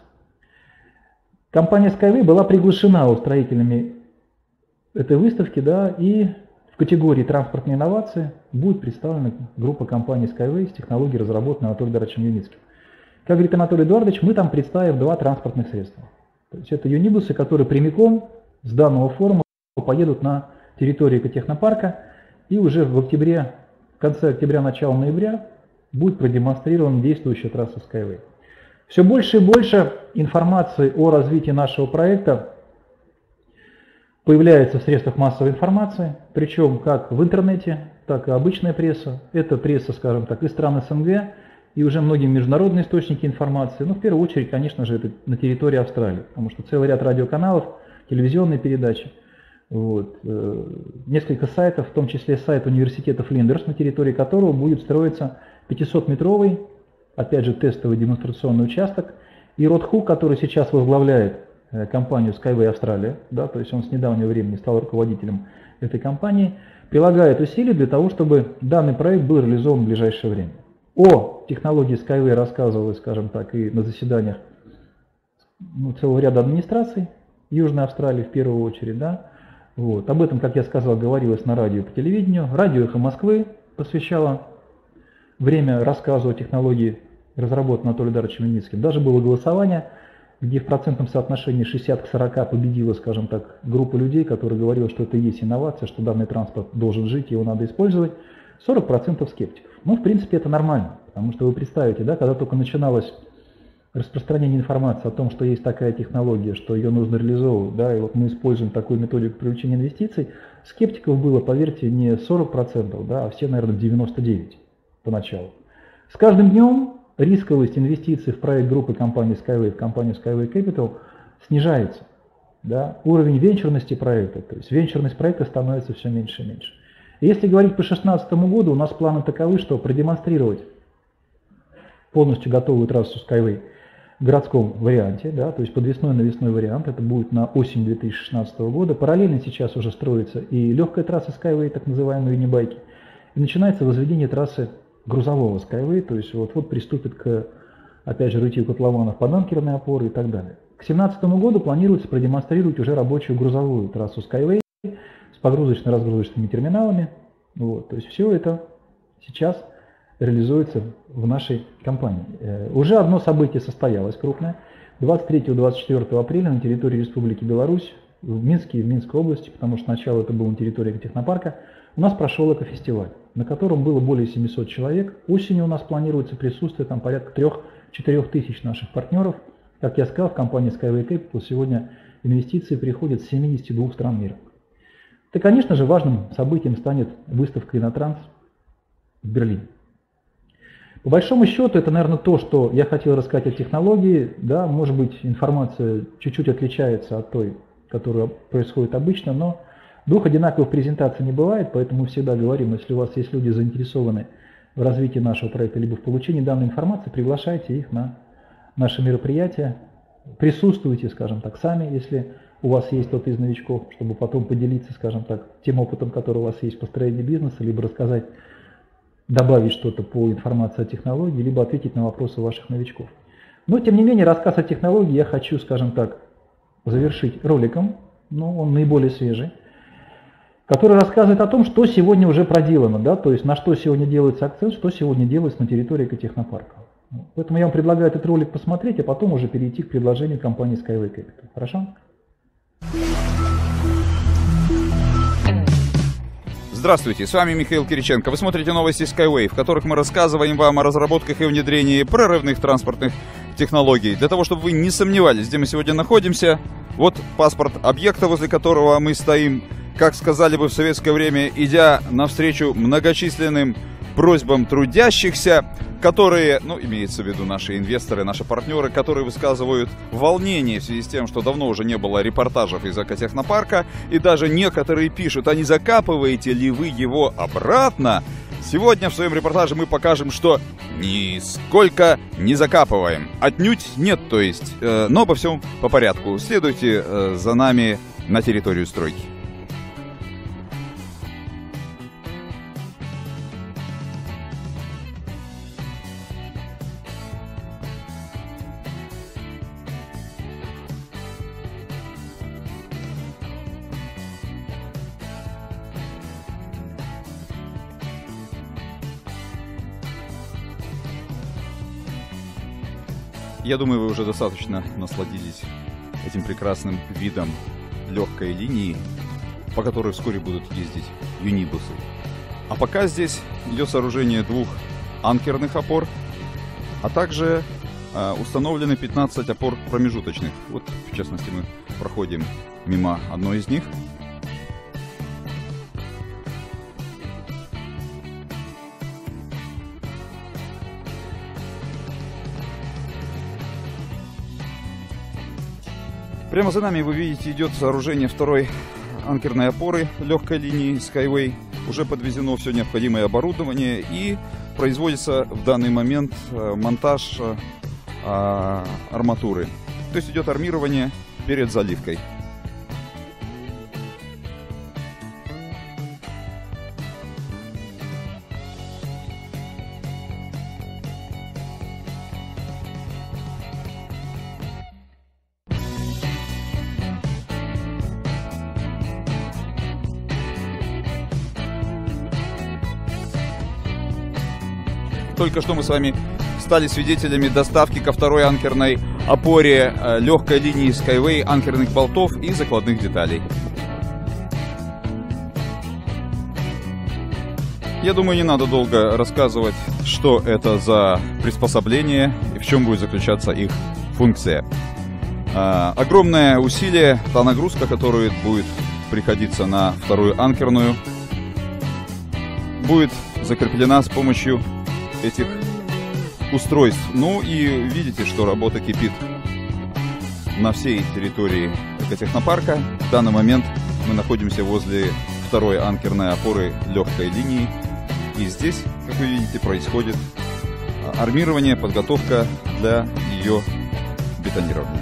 Компания Skyway была приглашена устроителями этой выставки, да, и в категории транспортные инновации будет представлена группа компаний Skyway с технологией, разработанной Анатолием Эдуардовичем Юницким. Как говорит Анатолий Эдуардович, мы там представим два транспортных средства. То есть это юнибусы, которые прямиком с данного форума поедут на территорию экотехнопарка, и уже в октябре, в конце октября, начало ноября будет продемонстрирована действующая трасса Skyway. Все больше и больше информации о развитии нашего проекта появляется в средствах массовой информации, причем как в интернете, так и обычная пресса. Это пресса, скажем так, из стран СНГ и уже многие международные источники информации. Но в первую очередь, конечно же, это на территории Австралии, потому что целый ряд радиоканалов, телевизионные передачи, вот, несколько сайтов, в том числе сайт университета Флиндерс, на территории которого будет строиться пятисотметровый, опять же, тестовый демонстрационный участок, и Род Хук, который сейчас возглавляет компанию Skyway Австралия, да, то есть он с недавнего времени стал руководителем этой компании, прилагает усилия для того, чтобы данный проект был реализован в ближайшее время. О технологии Skyway рассказывалось, скажем так, и на заседаниях ну, целого ряда администраций Южной Австралии в первую очередь. Да. Вот. Об этом, как я сказал, говорилось на радио и по телевидению. Радио «Эхо Москвы» посвящало время рассказу о технологии, разработанной Анатолием Эдуардовичем Юницким. Даже было голосование, где в процентном соотношении шестьдесят к сорока победила, скажем так, группа людей, которые говорили, что это и есть инновация, что данный транспорт должен жить, его надо использовать. сорок процентов скептиков. Ну, в принципе, это нормально, потому что вы представите, да, когда только начиналось распространение информации о том, что есть такая технология, что ее нужно реализовывать, да, и вот мы используем такую методику привлечения инвестиций, скептиков было, поверьте, не сорок процентов, да, а все, наверное, девяносто девять процентов поначалу. С каждым днем рисковость инвестиций в проект группы компании Skyway, в компанию Skyway Capital снижается. Да? Уровень венчурности проекта, то есть венчурность проекта становится все меньше и меньше. И если говорить по две тысячи шестнадцатому году, у нас планы таковы, что продемонстрировать полностью готовую трассу Skyway в городском варианте, да, то есть подвесной-навесной вариант, это будет на осень две тысячи шестнадцатого года. Параллельно сейчас уже строится и легкая трасса Skyway, так называемые юнибайки, и начинается возведение трассы грузового Skyway, то есть вот-вот приступит к, опять же, рытью котлованов под анкерные опоры и так далее. К две тысячи семнадцатому году планируется продемонстрировать уже рабочую грузовую трассу Skyway с погрузочно-разгрузочными терминалами. Вот. То есть все это сейчас реализуется в нашей компании. Уже одно событие состоялось крупное. двадцать третьего — двадцать четвёртого апреля на территории Республики Беларусь, в Минске и в Минской области, потому что сначала это было на территории экотехнопарка, у нас прошел экофестиваль, на котором было более семисот человек. Осенью у нас планируется присутствие там порядка трёх-четырёх тысяч наших партнеров. Как я сказал, в компании Skyway Capital сегодня инвестиции приходят с семидесяти двух стран мира. Это, конечно же, важным событием станет выставка «Инотранс» в Берлине. По большому счету, это, наверное, то, что я хотел рассказать о технологии. Да, может быть, информация чуть-чуть отличается от той, которая происходит обычно, но двух одинаковых презентаций не бывает, поэтому мы всегда говорим, если у вас есть люди заинтересованы в развитии нашего проекта, либо в получении данной информации, приглашайте их на наши мероприятия, присутствуйте, скажем так, сами, если у вас есть кто-то из новичков, чтобы потом поделиться, скажем так, тем опытом, который у вас есть в построении бизнеса, либо рассказать, добавить что-то по информации о технологии, либо ответить на вопросы ваших новичков. Но, тем не менее, рассказ о технологии я хочу, скажем так, завершить роликом, но он наиболее свежий, который рассказывает о том, что сегодня уже проделано, да, то есть на что сегодня делается акцент, что сегодня делается на территории экотехнопарка. Поэтому я вам предлагаю этот ролик посмотреть, а потом уже перейти к предложению компании Skyway Capital. Хорошо? Здравствуйте, с вами Михаил Кириченко. Вы смотрите новости Skyway, в которых мы рассказываем вам о разработках и внедрении прорывных транспортных технологий. Для того, чтобы вы не сомневались, где мы сегодня находимся, вот паспорт объекта, возле которого мы стоим, как сказали бы в советское время, идя навстречу многочисленным просьбам трудящихся, которые, ну, имеется в виду наши инвесторы, наши партнеры, которые высказывают волнение в связи с тем, что давно уже не было репортажев из экотехнопарка, и даже некоторые пишут, а не закапываете ли вы его обратно? Сегодня в своем репортаже мы покажем, что нисколько не закапываем. Отнюдь нет, то есть, э, но обо всем по порядку. Следуйте э, за нами на территорию стройки. Я думаю, вы уже достаточно насладились этим прекрасным видом легкой линии, по которой вскоре будут ездить юнибусы. А пока здесь идет сооружение двух анкерных опор, а также э, установлены пятнадцать опор промежуточных. Вот, в частности, мы проходим мимо одной из них. Прямо за нами, вы видите, идет сооружение второй анкерной опоры легкой линии Skyway. Уже подвезено все необходимое оборудование и производится в данный момент монтаж арматуры. То есть идет армирование перед заливкой. Только что мы с вами стали свидетелями доставки ко второй анкерной опоре легкой линии Skyway анкерных болтов и закладных деталей. Я думаю, не надо долго рассказывать, что это за приспособление и в чем будет заключаться их функция. Огромное усилие, та нагрузка, которая будет приходиться на вторую анкерную, будет закреплена с помощью этих устройств. Ну и видите, что работа кипит на всей территории экотехнопарка. В данный момент мы находимся возле второй анкерной опоры легкой линии. И здесь, как вы видите, происходит армирование, подготовка для ее бетонирования.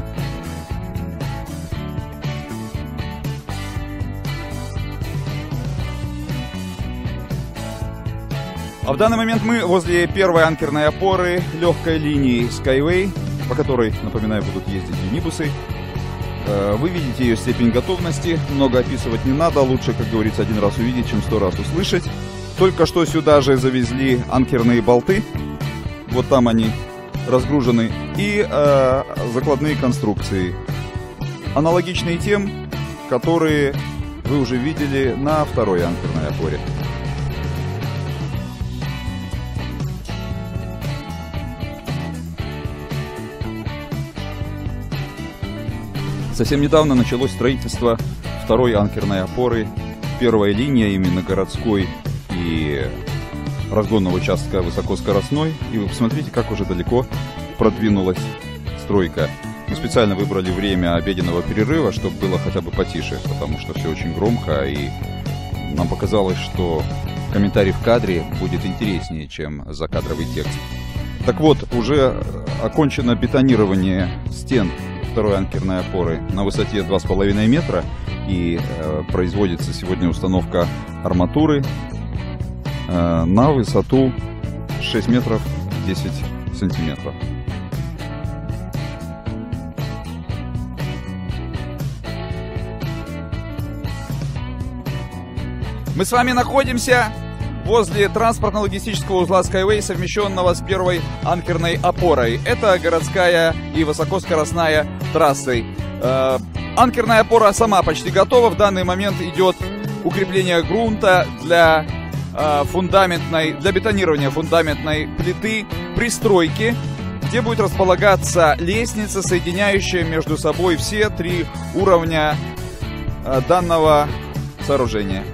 А в данный момент мы возле первой анкерной опоры легкой линии Skyway. по которой, напоминаю, будут ездить юнибусы. Вы видите ее степень готовности, много описывать не надо, лучше, как говорится, один раз увидеть, чем сто раз услышать. Только что сюда же завезли анкерные болты, вот там они разгружены, и э, закладные конструкции, аналогичные тем, которые вы уже видели на второй анкерной опоре. Совсем недавно началось строительство второй анкерной опоры. Первая линия именно городской и разгонного участка высокоскоростной. И вы посмотрите, как уже далеко продвинулась стройка. Мы специально выбрали время обеденного перерыва, чтобы было хотя бы потише, потому что все очень громко, и нам показалось, что комментарий в кадре будет интереснее, чем закадровый текст. Так вот, уже окончено бетонирование стен второй анкерной опоры на высоте два с половиной метра, и э, производится сегодня установка арматуры э, на высоту шесть метров десять сантиметров. Мы с вами находимся возле транспортно-логистического узла Skyway, совмещенного с первой анкерной опорой. Это городская и высокоскоростная трассы. Э, анкерная опора сама почти готова. В данный момент идет укрепление грунта для э, фундаментной, для бетонирования фундаментной плиты пристройки, где будет располагаться лестница, соединяющая между собой все три уровня э, данного сооружения.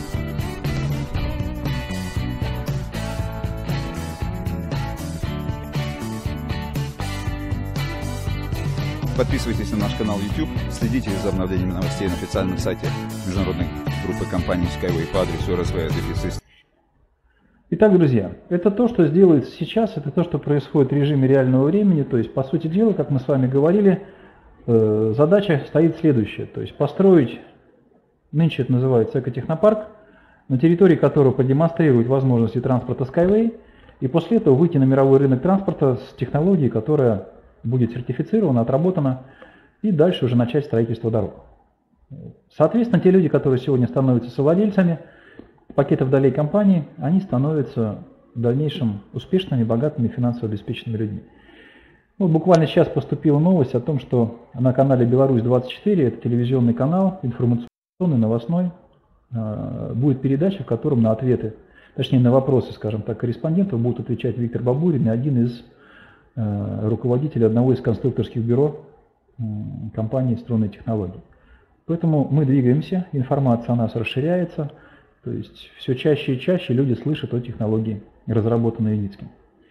Подписывайтесь на наш канал YouTube, следите за обновлениями новостей на официальном сайте международной группы компаний Skyway по адресу эр эс ви дефис. Итак, друзья, это то, что сделается сейчас, это то, что происходит в режиме реального времени. То есть, по сути дела, как мы с вами говорили, задача стоит следующая. То есть построить, нынче это называется экотехнопарк, на территории которого продемонстрировать возможности транспорта Skyway, и после этого выйти на мировой рынок транспорта с технологией, которая будет сертифицирована, отработана, и дальше уже начать строительство дорог. Соответственно, те люди, которые сегодня становятся совладельцами пакетов долей компании, они становятся в дальнейшем успешными, богатыми, финансово обеспеченными людьми. Вот буквально сейчас поступила новость о том, что на канале Беларусь двадцать четыре, это телевизионный канал, информационный, новостной, будет передача, в котором на ответы, точнее на вопросы, скажем так, корреспондентов будут отвечать Виктор Бабурин и один из руководитель одного из конструкторских бюро компании «Струнные технологии». Поэтому мы двигаемся, информация о нас расширяется, то есть все чаще и чаще люди слышат о технологии, разработанной Юницким.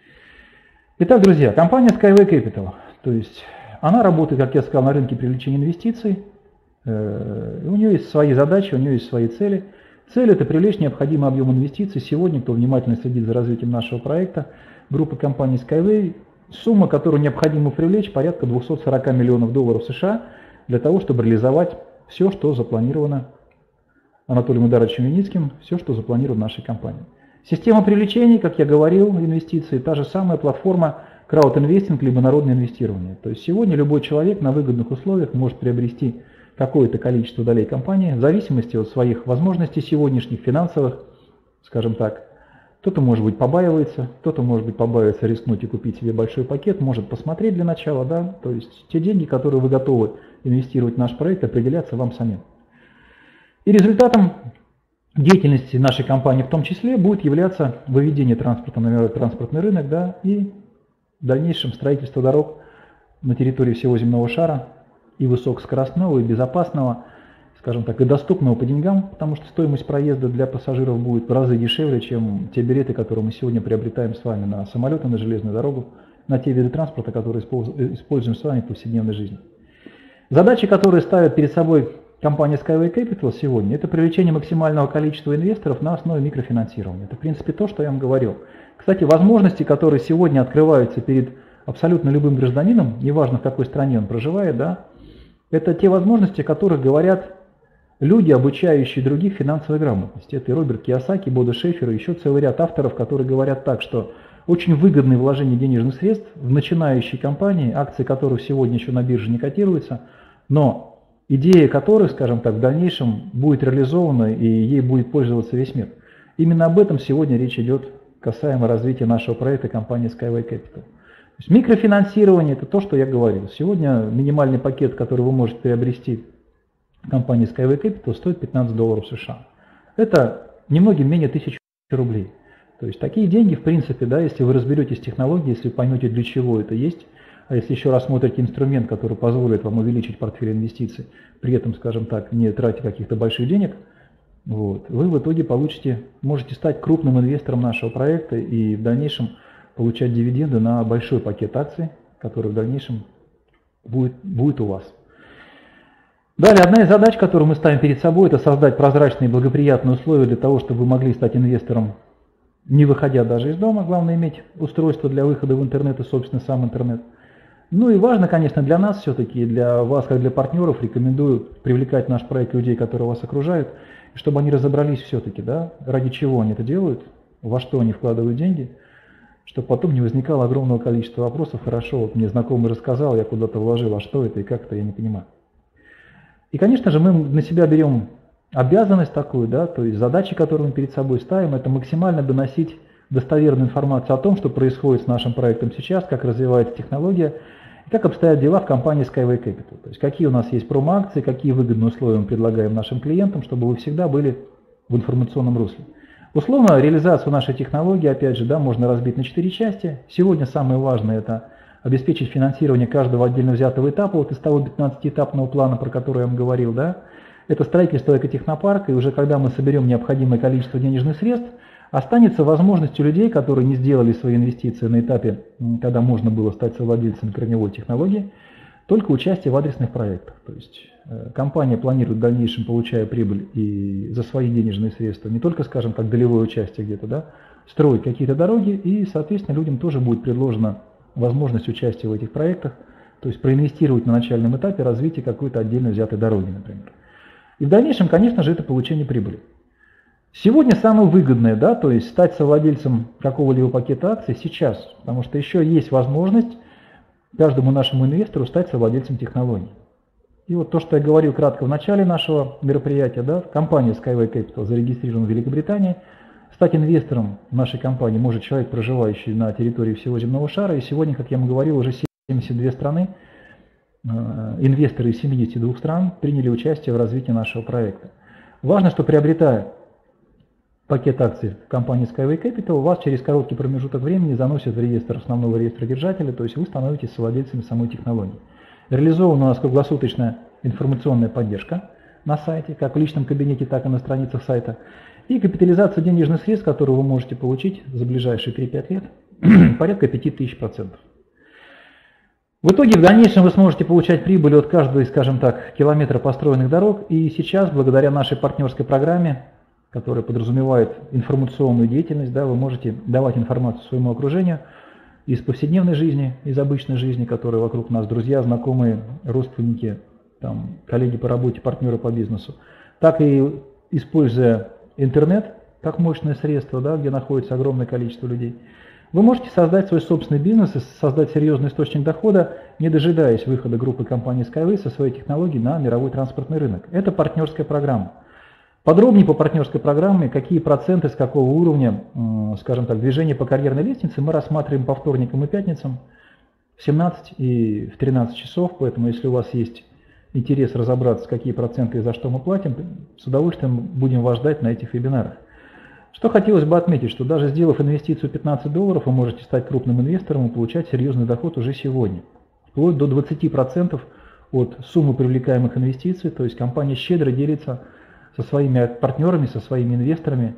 Итак, друзья, компания Skyway Capital, то есть она работает, как я сказал, на рынке привлечения инвестиций, у нее есть свои задачи, у нее есть свои цели. Цель – это привлечь необходимый объем инвестиций. Сегодня, кто внимательно следит за развитием нашего проекта, группа компаний Skyway, сумма, которую необходимо привлечь, порядка двухсот сорока миллионов долларов США для того, чтобы реализовать все, что запланировано Анатолием Идаровичем Юницким, все, что запланировано нашей компанией. Система привлечения, как я говорил, инвестиций, та же самая платформа краудинвестинг, либо народное инвестирование. То есть сегодня любой человек на выгодных условиях может приобрести какое-то количество долей компании в зависимости от своих возможностей сегодняшних, финансовых, скажем так. Кто-то, может быть, побаивается, кто-то, может быть, побаивается рискнуть и купить себе большой пакет, может посмотреть для начала, да, то есть те деньги, которые вы готовы инвестировать в наш проект, определяться вам самим. И результатом деятельности нашей компании в том числе будет являться выведение транспорта на мировой транспортный рынок, да, и в дальнейшем строительство дорог на территории всего земного шара, и высокоскоростного, и безопасного, скажем так, и доступного по деньгам, потому что стоимость проезда для пассажиров будет в разы дешевле, чем те билеты, которые мы сегодня приобретаем с вами на самолеты, на железную дорогу, на те виды транспорта, которые используем с вами в повседневной жизни. Задачи, которые ставит перед собой компания Skyway Capital сегодня, это привлечение максимального количества инвесторов на основе микрофинансирования. Это, в принципе, то, что я вам говорил. Кстати, возможности, которые сегодня открываются перед абсолютно любым гражданином, неважно в какой стране он проживает, да, это те возможности, о которых говорят люди, обучающие других финансовой грамотности. Это и Роберт Кийосаки, Бодо Шефер, и еще целый ряд авторов, которые говорят так, что очень выгодное вложение денежных средств в начинающие компании, акции которых сегодня еще на бирже не котируются, но идея которых, скажем так, в дальнейшем будет реализована и ей будет пользоваться весь мир. Именно об этом сегодня речь идет касаемо развития нашего проекта компании Skyway Capital. То есть микрофинансирование – это то, что я говорил. Сегодня минимальный пакет, который вы можете приобрести в компании Skyway Capital, стоит пятнадцать долларов США. Это немногим менее тысячи рублей. То есть такие деньги, в принципе, да, если вы разберетесь в технологии, если вы поймете, для чего это есть, а если еще рассмотрите инструмент, который позволит вам увеличить портфель инвестиций, при этом, скажем так, не тратя каких-то больших денег, вот, вы в итоге получите, можете стать крупным инвестором нашего проекта и в дальнейшем получать дивиденды на большой пакет акций, который в дальнейшем будет, будет у вас. Далее, одна из задач, которую мы ставим перед собой, это создать прозрачные и благоприятные условия для того, чтобы вы могли стать инвестором, не выходя даже из дома. Главное иметь устройство для выхода в интернет и, собственно, сам интернет. Ну и важно, конечно, для нас все-таки, для вас, как для партнеров, рекомендую привлекать в наш проект людей, которые вас окружают, чтобы они разобрались все-таки, да, ради чего они это делают, во что они вкладывают деньги, чтобы потом не возникало огромного количества вопросов. Хорошо, вот мне знакомый рассказал, я куда-то вложил, а что это и как это, я не понимаю. И, конечно же, мы на себя берем обязанность такую, да, то есть задачи, которые мы перед собой ставим, это максимально доносить достоверную информацию о том, что происходит с нашим проектом сейчас, как развивается технология, и как обстоят дела в компании Skyway Capital. То есть какие у нас есть промо-акции, какие выгодные условия мы предлагаем нашим клиентам, чтобы вы всегда были в информационном русле. Условно, реализацию нашей технологии, опять же, да, можно разбить на четыре части. Сегодня самое важное – это обеспечить финансирование каждого отдельно взятого этапа, вот из того пятнадцатиэтапного плана, про который я вам говорил, да, это строительство экотехнопарка, и уже когда мы соберем необходимое количество денежных средств, останется возможность у людей, которые не сделали свои инвестиции на этапе, когда можно было стать совладельцем корневой технологии, только участие в адресных проектах. То есть э, компания планирует в дальнейшем, получая прибыль и за свои денежные средства, не только, скажем так, долевое участие где-то, да, строить какие-то дороги, и, соответственно, людям тоже будет предложена возможность участия в этих проектах, то есть проинвестировать на начальном этапе развития какой-то отдельно взятой дороги, например. И в дальнейшем, конечно же, это получение прибыли. Сегодня самое выгодное, да, то есть стать совладельцем какого-либо пакета акций сейчас, потому что еще есть возможность каждому нашему инвестору стать совладельцем технологий. И вот то, что я говорил кратко в начале нашего мероприятия, да, компания Skyway Capital зарегистрирована в Великобритании. Стать инвестором в нашей компании может человек, проживающий на территории всего земного шара. И сегодня, как я вам говорил, уже семьдесят две страны, э, инвесторы из семидесяти двух стран приняли участие в развитии нашего проекта. Важно, что приобретая пакет акций в компании Skyway Capital, вас через короткий промежуток времени заносят в реестр основного реестра держателя, то есть вы становитесь совладельцами самой технологии. Реализована у нас круглосуточная информационная поддержка на сайте, как в личном кабинете, так и на страницах сайта. И капитализация денежных средств, которую вы можете получить за ближайшие три-пять лет, порядка пяти тысяч процентов. В итоге в дальнейшем вы сможете получать прибыль от каждого, скажем так, километра построенных дорог. И сейчас, благодаря нашей партнерской программе, которая подразумевает информационную деятельность, да, вы можете давать информацию своему окружению из повседневной жизни, из обычной жизни, которая вокруг нас, друзья, знакомые, родственники, там, коллеги по работе, партнеры по бизнесу, так и используя интернет как мощное средство, да, где находится огромное количество людей, вы можете создать свой собственный бизнес и создать серьезный источник дохода, не дожидаясь выхода группы компании Skyway со своей технологией на мировой транспортный рынок. Это партнерская программа. Подробнее по партнерской программе, какие проценты, с какого уровня, скажем так, движения по карьерной лестнице мы рассматриваем по вторникам и пятницам в семнадцать и в тринадцать часов, поэтому если у вас есть интерес разобраться, какие проценты и за что мы платим, с удовольствием будем вас ждать на этих вебинарах. Что хотелось бы отметить, что даже сделав инвестицию пятнадцать долларов, вы можете стать крупным инвестором и получать серьезный доход уже сегодня. Вплоть до двадцати процентов от суммы привлекаемых инвестиций, то есть компания щедро делится со своими партнерами, со своими инвесторами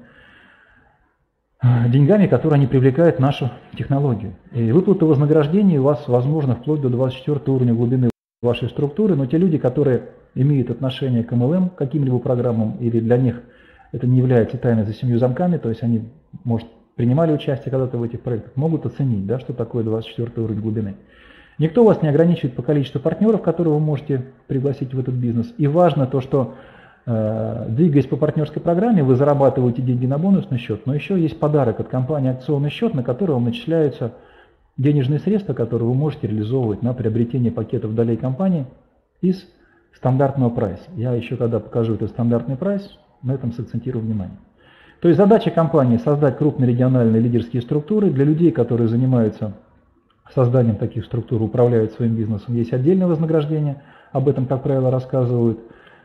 деньгами, которые они привлекают в нашу технологию. И выплата вознаграждений у вас возможно вплоть до двадцать четвёртого уровня глубины вашей структуры, но те люди, которые имеют отношение к эм эл эм, каким-либо программам, или для них это не является тайной за семью замками, то есть они, может, принимали участие когда-то в этих проектах, могут оценить, да, что такое двадцать четвёртый уровень глубины. Никто вас не ограничивает по количеству партнеров, которые вы можете пригласить в этот бизнес. И важно то, что Двигаясь по партнерской программе, вы зарабатываете деньги на бонусный счет, но еще есть подарок от компании «Акционный счет», на который вам начисляются денежные средства, которые вы можете реализовывать на приобретение пакетов долей компании из стандартного прайса. Я еще когда покажу этот стандартный прайс, на этом сакцентирую внимание. То есть задача компании – создать крупные региональные лидерские структуры. Для людей, которые занимаются созданием таких структур, управляют своим бизнесом, есть отдельное вознаграждение. Об этом, как правило, рассказывают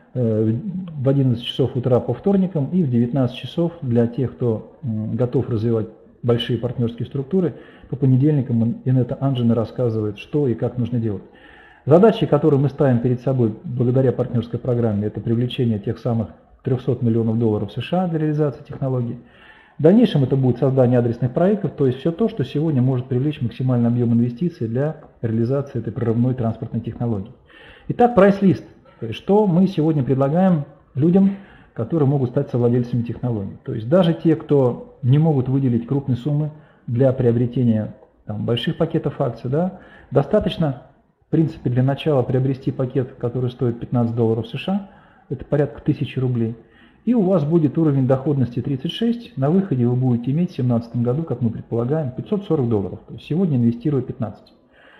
в одиннадцать часов утра по вторникам и в девятнадцать часов для тех, кто готов развивать большие партнерские структуры. По понедельникам Инетта Анджина рассказывает, что и как нужно делать. Задачи, которые мы ставим перед собой благодаря партнерской программе, это привлечение тех самых трёхсот миллионов долларов США для реализации технологий. В дальнейшем это будет создание адресных проектов, то есть все то, что сегодня может привлечь максимальный объем инвестиций для реализации этой прорывной транспортной технологии. Итак, прайс-лист. То есть, что мы сегодня предлагаем людям, которые могут стать совладельцами технологий. То есть даже те, кто не могут выделить крупные суммы для приобретения там, больших пакетов акций, да, достаточно, в принципе, для начала приобрести пакет, который стоит пятнадцать долларов США, это порядка тысячи рублей, и у вас будет уровень доходности тридцать шесть, на выходе вы будете иметь в две тысячи семнадцатом году, как мы предполагаем, пятьсот сорок долларов. То есть сегодня инвестируя пятнадцать.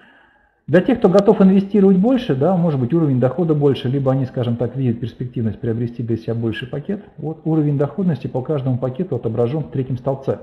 Для тех, кто готов инвестировать больше, да, может быть уровень дохода больше, либо они, скажем так, видят перспективность приобрести для себя больший пакет. Вот уровень доходности по каждому пакету отображен в третьем столбце.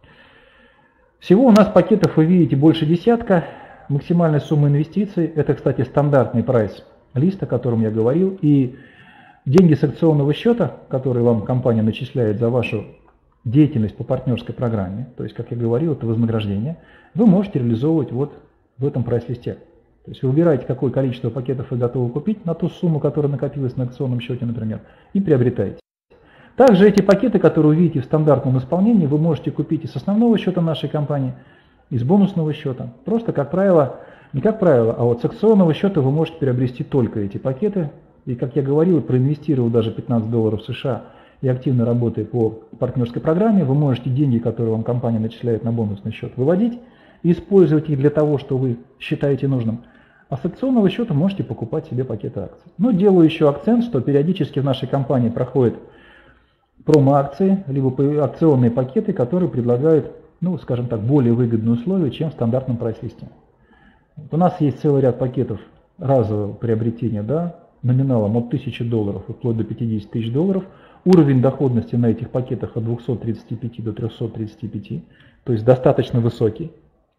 Всего у нас пакетов вы видите больше десятка. Максимальная сумма инвестиций, это, кстати, стандартный прайс лист, о котором я говорил, и деньги с акционного счета, которые вам компания начисляет за вашу деятельность по партнерской программе, то есть, как я говорил, это вознаграждение, вы можете реализовывать вот в этом прайс-листе. То есть вы выбираете, какое количество пакетов вы готовы купить на ту сумму, которая накопилась на акционном счете, например, и приобретаете. Также эти пакеты, которые вы видите в стандартном исполнении, вы можете купить и с основного счета нашей компании, и с бонусного счета. Просто, как правило, не как правило, а вот с акционного счета вы можете приобрести только эти пакеты. И, как я говорил, проинвестировав даже пятнадцать долларов США и активно работая по партнерской программе, вы можете деньги, которые вам компания начисляет на бонусный счет, выводить и использовать их для того, что вы считаете нужным. А с акционного счета можете покупать себе пакеты акций. Но делаю еще акцент, что периодически в нашей компании проходят промо-акции, либо акционные пакеты, которые предлагают, ну, скажем так, более выгодные условия, чем в стандартном прайс-листе. Вот у нас есть целый ряд пакетов разового приобретения, да, номиналом от тысячи долларов и вплоть до пятидесяти тысяч долларов. Уровень доходности на этих пакетах от двухсот тридцати пяти до трёхсот тридцати пяти, то есть достаточно высокий.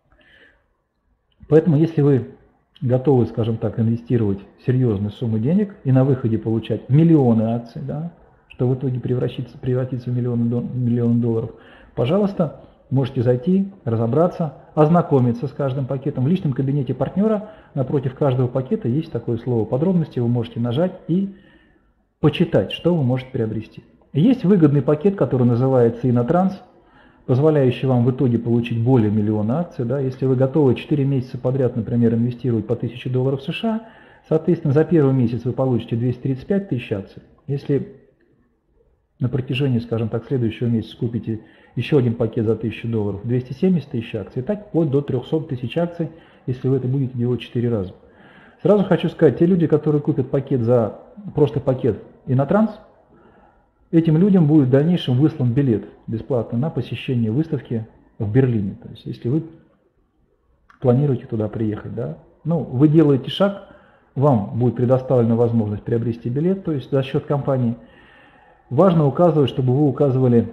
Поэтому, если вы готовы, скажем так, инвестировать серьезные суммы денег и на выходе получать миллионы акций, да, что в итоге превратится, превратится в миллионы, миллионы долларов, пожалуйста, можете зайти, разобраться, ознакомиться с каждым пакетом. В личном кабинете партнера напротив каждого пакета есть такое слово «подробности», вы можете нажать и почитать, что вы можете приобрести. Есть выгодный пакет, который называется «Инотранс», позволяющий вам в итоге получить более миллиона акций. Да. Если вы готовы четыре месяца подряд, например, инвестировать по тысяче долларов США, соответственно, за первый месяц вы получите двести тридцать пять тысяч акций. Если на протяжении, скажем так, следующего месяца купите еще один пакет за тысячу долларов, двести семьдесят тысяч акций, и так вплоть до трёхсот тысяч акций, если вы это будете делать четыре раза. Сразу хочу сказать, те люди, которые купят пакет за просто пакет Инотранс, этим людям будет в дальнейшем выслан билет бесплатно на посещение выставки в Берлине. То есть, если вы планируете туда приехать, да, ну, вы делаете шаг, вам будет предоставлена возможность приобрести билет, то есть за счет компании. Важно указывать, чтобы вы указывали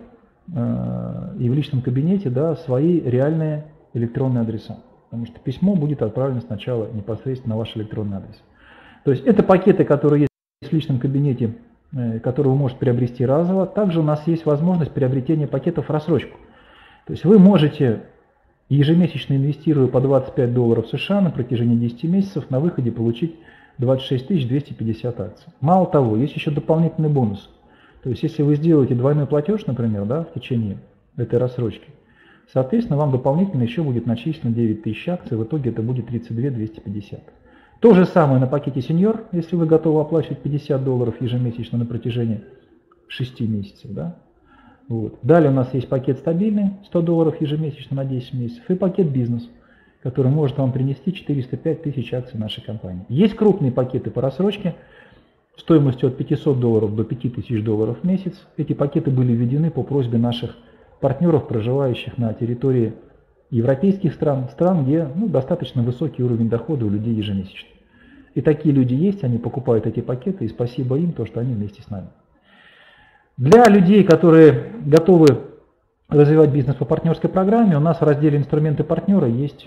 э, и в личном кабинете, да, свои реальные электронные адреса. Потому что письмо будет отправлено сначала непосредственно на ваш электронный адрес. То есть это пакеты, которые есть в личном кабинете, который вы можете приобрести разово. Также у нас есть возможность приобретения пакетов в рассрочку. То есть вы можете, ежемесячно инвестируя по двадцать пять долларов США на протяжении десяти месяцев, на выходе получить двадцать шесть тысяч двести пятьдесят акций. Мало того, есть еще дополнительный бонус. То есть если вы сделаете двойной платеж, например, да, в течение этой рассрочки, соответственно, вам дополнительно еще будет начислено девять тысяч акций, в итоге это будет тридцать две тысячи двести пятьдесят. То же самое на пакете сеньор, если вы готовы оплачивать пятьдесят долларов ежемесячно на протяжении шести месяцев. Да? Вот. Далее у нас есть пакет стабильный, сто долларов ежемесячно на десять месяцев, и пакет бизнес, который может вам принести четыреста пять тысяч акций нашей компании. Есть крупные пакеты по рассрочке, стоимостью от пятисот долларов до пяти тысяч долларов в месяц. Эти пакеты были введены по просьбе наших партнеров, проживающих на территории европейских стран, стран, где ну, достаточно высокий уровень дохода у людей ежемесячно. И такие люди есть, они покупают эти пакеты, и спасибо им, то, что они вместе с нами. Для людей, которые готовы развивать бизнес по партнерской программе, у нас в разделе «Инструменты партнера» есть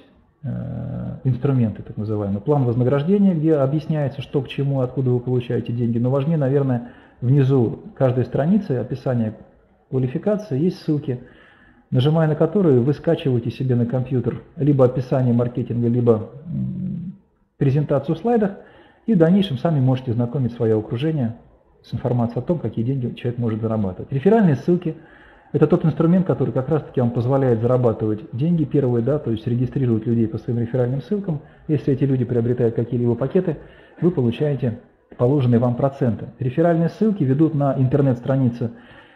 э, инструменты, так называемый план вознаграждения, где объясняется, что к чему, откуда вы получаете деньги. Но важнее, наверное, внизу каждой страницы описания квалификации есть ссылки, нажимая на которые вы скачиваете себе на компьютер либо описание маркетинга, либо презентацию в слайдах, и в дальнейшем сами можете знакомить свое окружение с информацией о том, какие деньги человек может зарабатывать. Реферальные ссылки – это тот инструмент, который как раз-таки вам позволяет зарабатывать деньги первые, да, то есть регистрировать людей по своим реферальным ссылкам. Если эти люди приобретают какие-либо пакеты, вы получаете положенные вам проценты. Реферальные ссылки ведут на интернет-страницы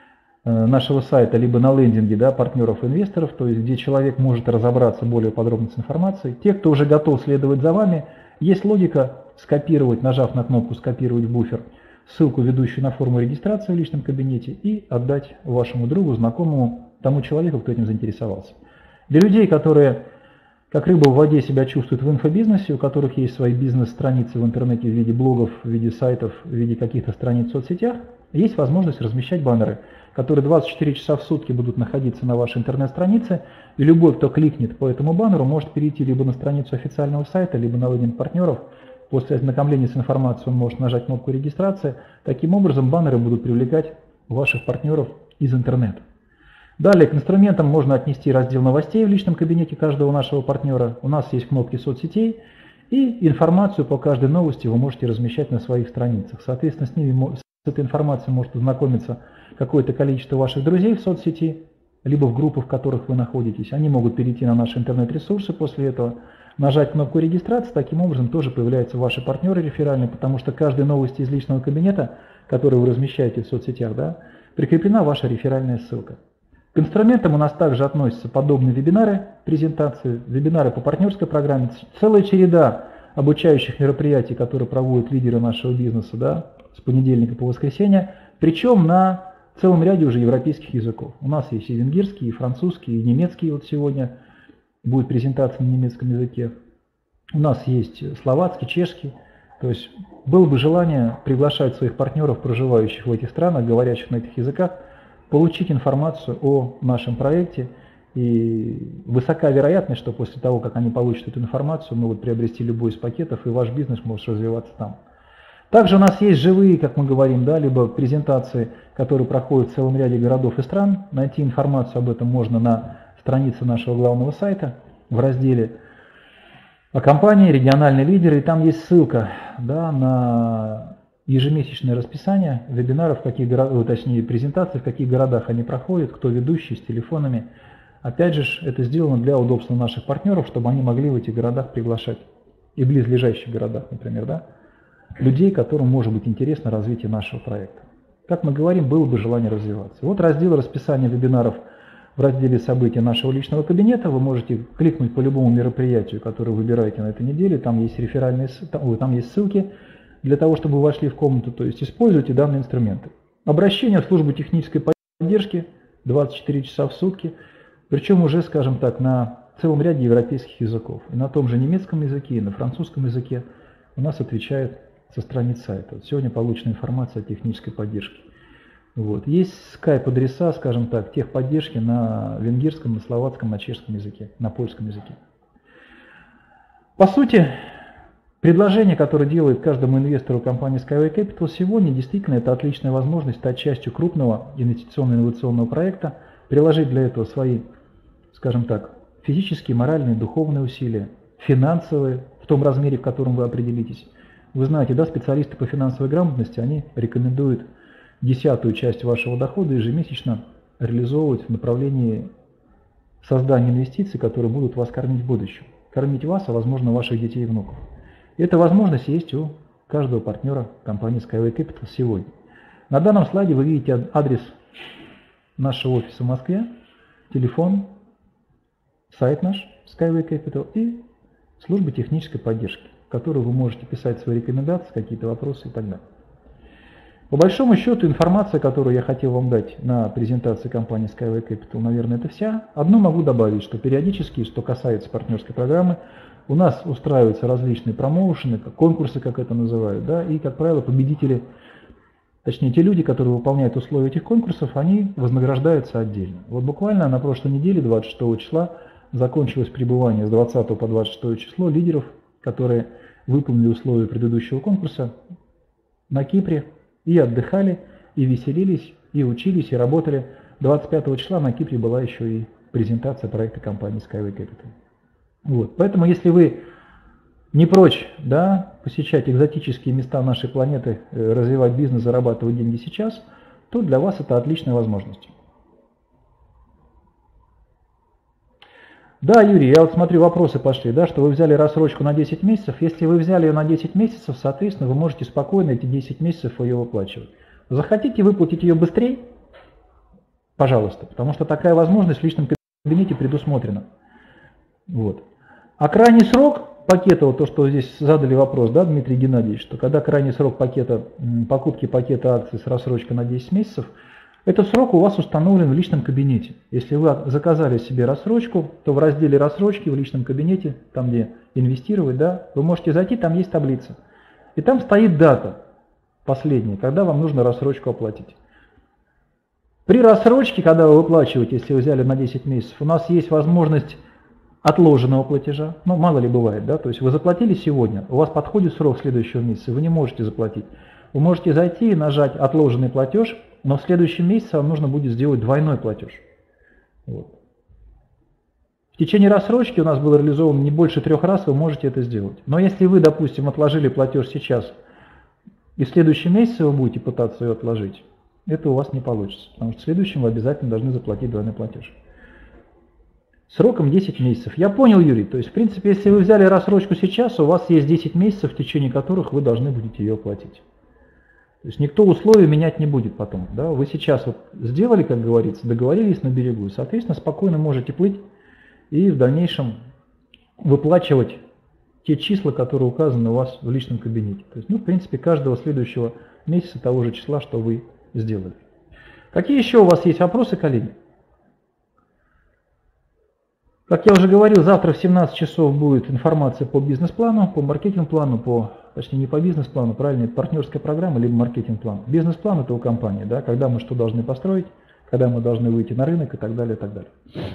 нашего сайта, либо на лендинге, да, партнеров и инвесторов, то есть где человек может разобраться более подробно с информацией. Те, кто уже готов следовать за вами, есть логика скопировать, нажав на кнопку «Скопировать в буфер», ссылку, ведущую на форму регистрации в личном кабинете, и отдать вашему другу, знакомому, тому человеку, кто этим заинтересовался. Для людей, которые как рыба в воде себя чувствуют в инфобизнесе, у которых есть свои бизнес-страницы в интернете в виде блогов, в виде сайтов, в виде каких-то страниц в соцсетях, есть возможность размещать баннеры, которые двадцать четыре часа в сутки будут находиться на вашей интернет-странице, и любой, кто кликнет по этому баннеру, может перейти либо на страницу официального сайта, либо на лендинг партнеров. После ознакомления с информацией он может нажать кнопку регистрации. Таким образом, баннеры будут привлекать ваших партнеров из интернета. Далее к инструментам можно отнести раздел новостей в личном кабинете каждого нашего партнера. У нас есть кнопки соцсетей, и информацию по каждой новости вы можете размещать на своих страницах. Соответственно, с ними, с этой информацией может ознакомиться какое-то количество ваших друзей в соцсети, либо в группах, в которых вы находитесь. Они могут перейти на наши интернет-ресурсы после этого, нажать кнопку регистрации, таким образом тоже появляются ваши партнеры реферальные, потому что каждой новости из личного кабинета, которую вы размещаете в соцсетях, да, прикреплена ваша реферальная ссылка. К инструментам у нас также относятся подобные вебинары, презентации, вебинары по партнерской программе, целая череда обучающих мероприятий, которые проводят лидеры нашего бизнеса, да, с понедельника по воскресенье, причем на целом ряде уже европейских языков. У нас есть и венгерский, и французский, и немецкий. Вот сегодня будет презентация на немецком языке. У нас есть словацкий, чешский. То есть было бы желание приглашать своих партнеров, проживающих в этих странах, говорящих на этих языках, получить информацию о нашем проекте. И высока вероятность, что после того, как они получат эту информацию, могут приобрести любой из пакетов, и ваш бизнес может развиваться там. Также у нас есть живые, как мы говорим, да, либо презентации, которые проходят в целом ряде городов и стран. Найти информацию об этом можно на странице нашего главного сайта в разделе о компании «Региональные лидеры». И там есть ссылка, да, на ежемесячное расписание вебинаров, в каких городах, точнее презентаций, в каких городах они проходят, кто ведущий, с телефонами. Опять же, это сделано для удобства наших партнеров, чтобы они могли в этих городах приглашать, и в близлежащих городах, например, да, людей, которым может быть интересно развитие нашего проекта. Как мы говорим, было бы желание развиваться. Вот раздел расписания вебинаров в разделе события нашего личного кабинета. Вы можете кликнуть по любому мероприятию, которое вы выбираете на этой неделе. Там есть реферальные, там, там есть ссылки для того, чтобы вы вошли в комнату. То есть используйте данные инструменты. Обращение в службу технической поддержки двадцать четыре часа в сутки. Причем уже, скажем так, на целом ряде европейских языков. И на том же немецком языке, и на французском языке у нас отвечают со страниц сайта. Вот сегодня получена информация о технической поддержке. Вот. Есть скайп-адреса, скажем так, техподдержки на венгерском, на словацком, на чешском языке, на польском языке. По сути, предложение, которое делает каждому инвестору компании Skyway Capital сегодня, действительно, это отличная возможность стать частью крупного инвестиционно-инновационного проекта, приложить для этого свои, скажем так, физические, моральные, духовные усилия, финансовые, в том размере, в котором вы определитесь. Вы знаете, да, специалисты по финансовой грамотности, они рекомендуют десятую часть вашего дохода ежемесячно реализовывать в направлении создания инвестиций, которые будут вас кормить в будущем. Кормить вас, а возможно ваших детей и внуков. И эта возможность есть у каждого партнера компании Skyway Capital сегодня. На данном слайде вы видите адрес нашего офиса в Москве, телефон, сайт наш Skyway Capital и служба технической поддержки, в которую вы можете писать свои рекомендации, какие-то вопросы и так далее. По большому счету, информация, которую я хотел вам дать на презентации компании Skyway Capital, наверное, это вся. Одно могу добавить, что периодически, что касается партнерской программы, у нас устраиваются различные промоушены, конкурсы, как это называют, да, и, как правило, победители, точнее, те люди, которые выполняют условия этих конкурсов, они вознаграждаются отдельно. Вот буквально на прошлой неделе, двадцать шестого числа, закончилось пребывание с двадцатого по двадцать шестое число лидеров, которые выполнили условия предыдущего конкурса на Кипре, и отдыхали, и веселились, и учились, и работали. двадцать пятого числа на Кипре была еще и презентация проекта компании Skyway Capital. Вот. Поэтому, если вы не прочь, да, посещать экзотические места нашей планеты, развивать бизнес, зарабатывать деньги сейчас, то для вас это отличная возможность. Да, Юрий, я вот смотрю, вопросы пошли, да, что вы взяли рассрочку на десять месяцев. Если вы взяли ее на десять месяцев, соответственно, вы можете спокойно эти десять месяцев ее выплачивать. Захотите выплатить ее быстрее? Пожалуйста, потому что такая возможность в личном кабинете предусмотрена. Вот. А крайний срок пакета, вот то, что здесь задали вопрос, да, Дмитрий Геннадьевич, что когда крайний срок пакета, покупки пакета акций с рассрочкой на десять месяцев, этот срок у вас установлен в личном кабинете. Если вы заказали себе рассрочку, то в разделе рассрочки в личном кабинете, там где инвестировать, да, вы можете зайти, там есть таблица. И там стоит дата последняя, когда вам нужно рассрочку оплатить. При рассрочке, когда вы выплачиваете, если вы взяли на десять месяцев, у нас есть возможность отложенного платежа. Ну, мало ли бывает, да, то есть вы заплатили сегодня, у вас подходит срок следующего месяца, вы не можете заплатить. Вы можете зайти и нажать отложенный платеж, но в следующем месяце вам нужно будет сделать двойной платеж. Вот. В течение рассрочки у нас было реализовано не больше трех раз, вы можете это сделать. Но если вы, допустим, отложили платеж сейчас, и в следующем месяце вы будете пытаться ее отложить, это у вас не получится, потому что в следующем вы обязательно должны заплатить двойной платеж. Сроком десять месяцев. Я понял, Юрий, то есть, в принципе, если вы взяли рассрочку сейчас, у вас есть десять месяцев, в течение которых вы должны будете ее оплатить. То есть никто условия менять не будет потом. Да? Вы сейчас вот сделали, как говорится, договорились на берегу, и, соответственно, спокойно можете плыть и в дальнейшем выплачивать те числа, которые указаны у вас в личном кабинете. То есть, ну, в принципе, каждого следующего месяца того же числа, что вы сделали. Какие еще у вас есть вопросы, коллеги? Как я уже говорил, завтра в семнадцать часов будет информация по бизнес-плану, по маркетинг-плану, по, точнее не по бизнес-плану, правильно, это партнерская программа, либо маркетинг-план. Бизнес-план это у компании, да, когда мы что должны построить, когда мы должны выйти на рынок и так далее, и так далее.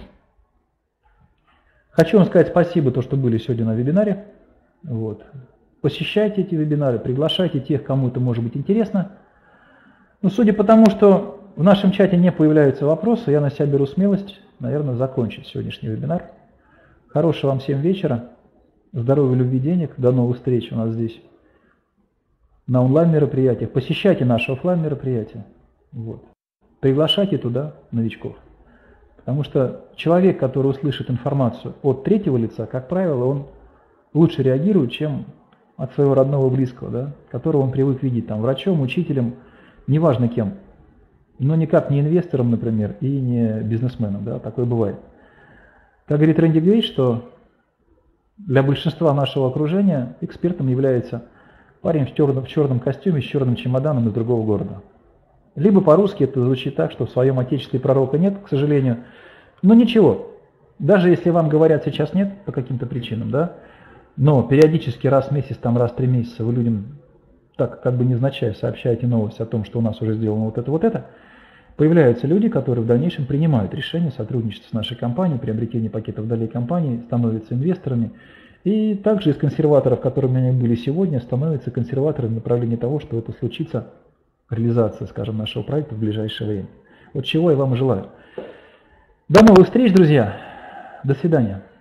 Хочу вам сказать спасибо, то, что были сегодня на вебинаре. Вот. Посещайте эти вебинары, приглашайте тех, кому это может быть интересно. Но судя по тому, что в нашем чате не появляются вопросы, я на себя беру смелость, наверное, закончить сегодняшний вебинар. Хорошего вам всем вечера, здоровья, любви, денег, до новых встреч у нас здесь на онлайн-мероприятиях. Посещайте наши офлайн-мероприятия, вот. Приглашайте туда новичков. Потому что человек, который услышит информацию от третьего лица, как правило, он лучше реагирует, чем от своего родного близкого, да, которого он привык видеть там, врачом, учителем, неважно кем. Но никак не инвестором, например, и не бизнесменом, да, такое бывает. Как говорит Рэнди Гейдж, что для большинства нашего окружения экспертом является парень в черном, в черном костюме с черным чемоданом из другого города. Либо по-русски это звучит так, что в своем отечестве пророка нет, к сожалению. Но ничего, даже если вам говорят сейчас нет по каким-то причинам, да, но периодически раз в месяц, там раз в три месяца вы людям так как бы невзначай сообщаете новость о том, что у нас уже сделано вот это, вот это, появляются люди, которые в дальнейшем принимают решение сотрудничества с нашей компанией, приобретение пакетов долей компании, становятся инвесторами. И также из консерваторов, которыми они были сегодня, становятся консерваторами в направлении того, что это случится, реализация, скажем, нашего проекта в ближайшее время. Вот чего я вам желаю. До новых встреч, друзья. До свидания.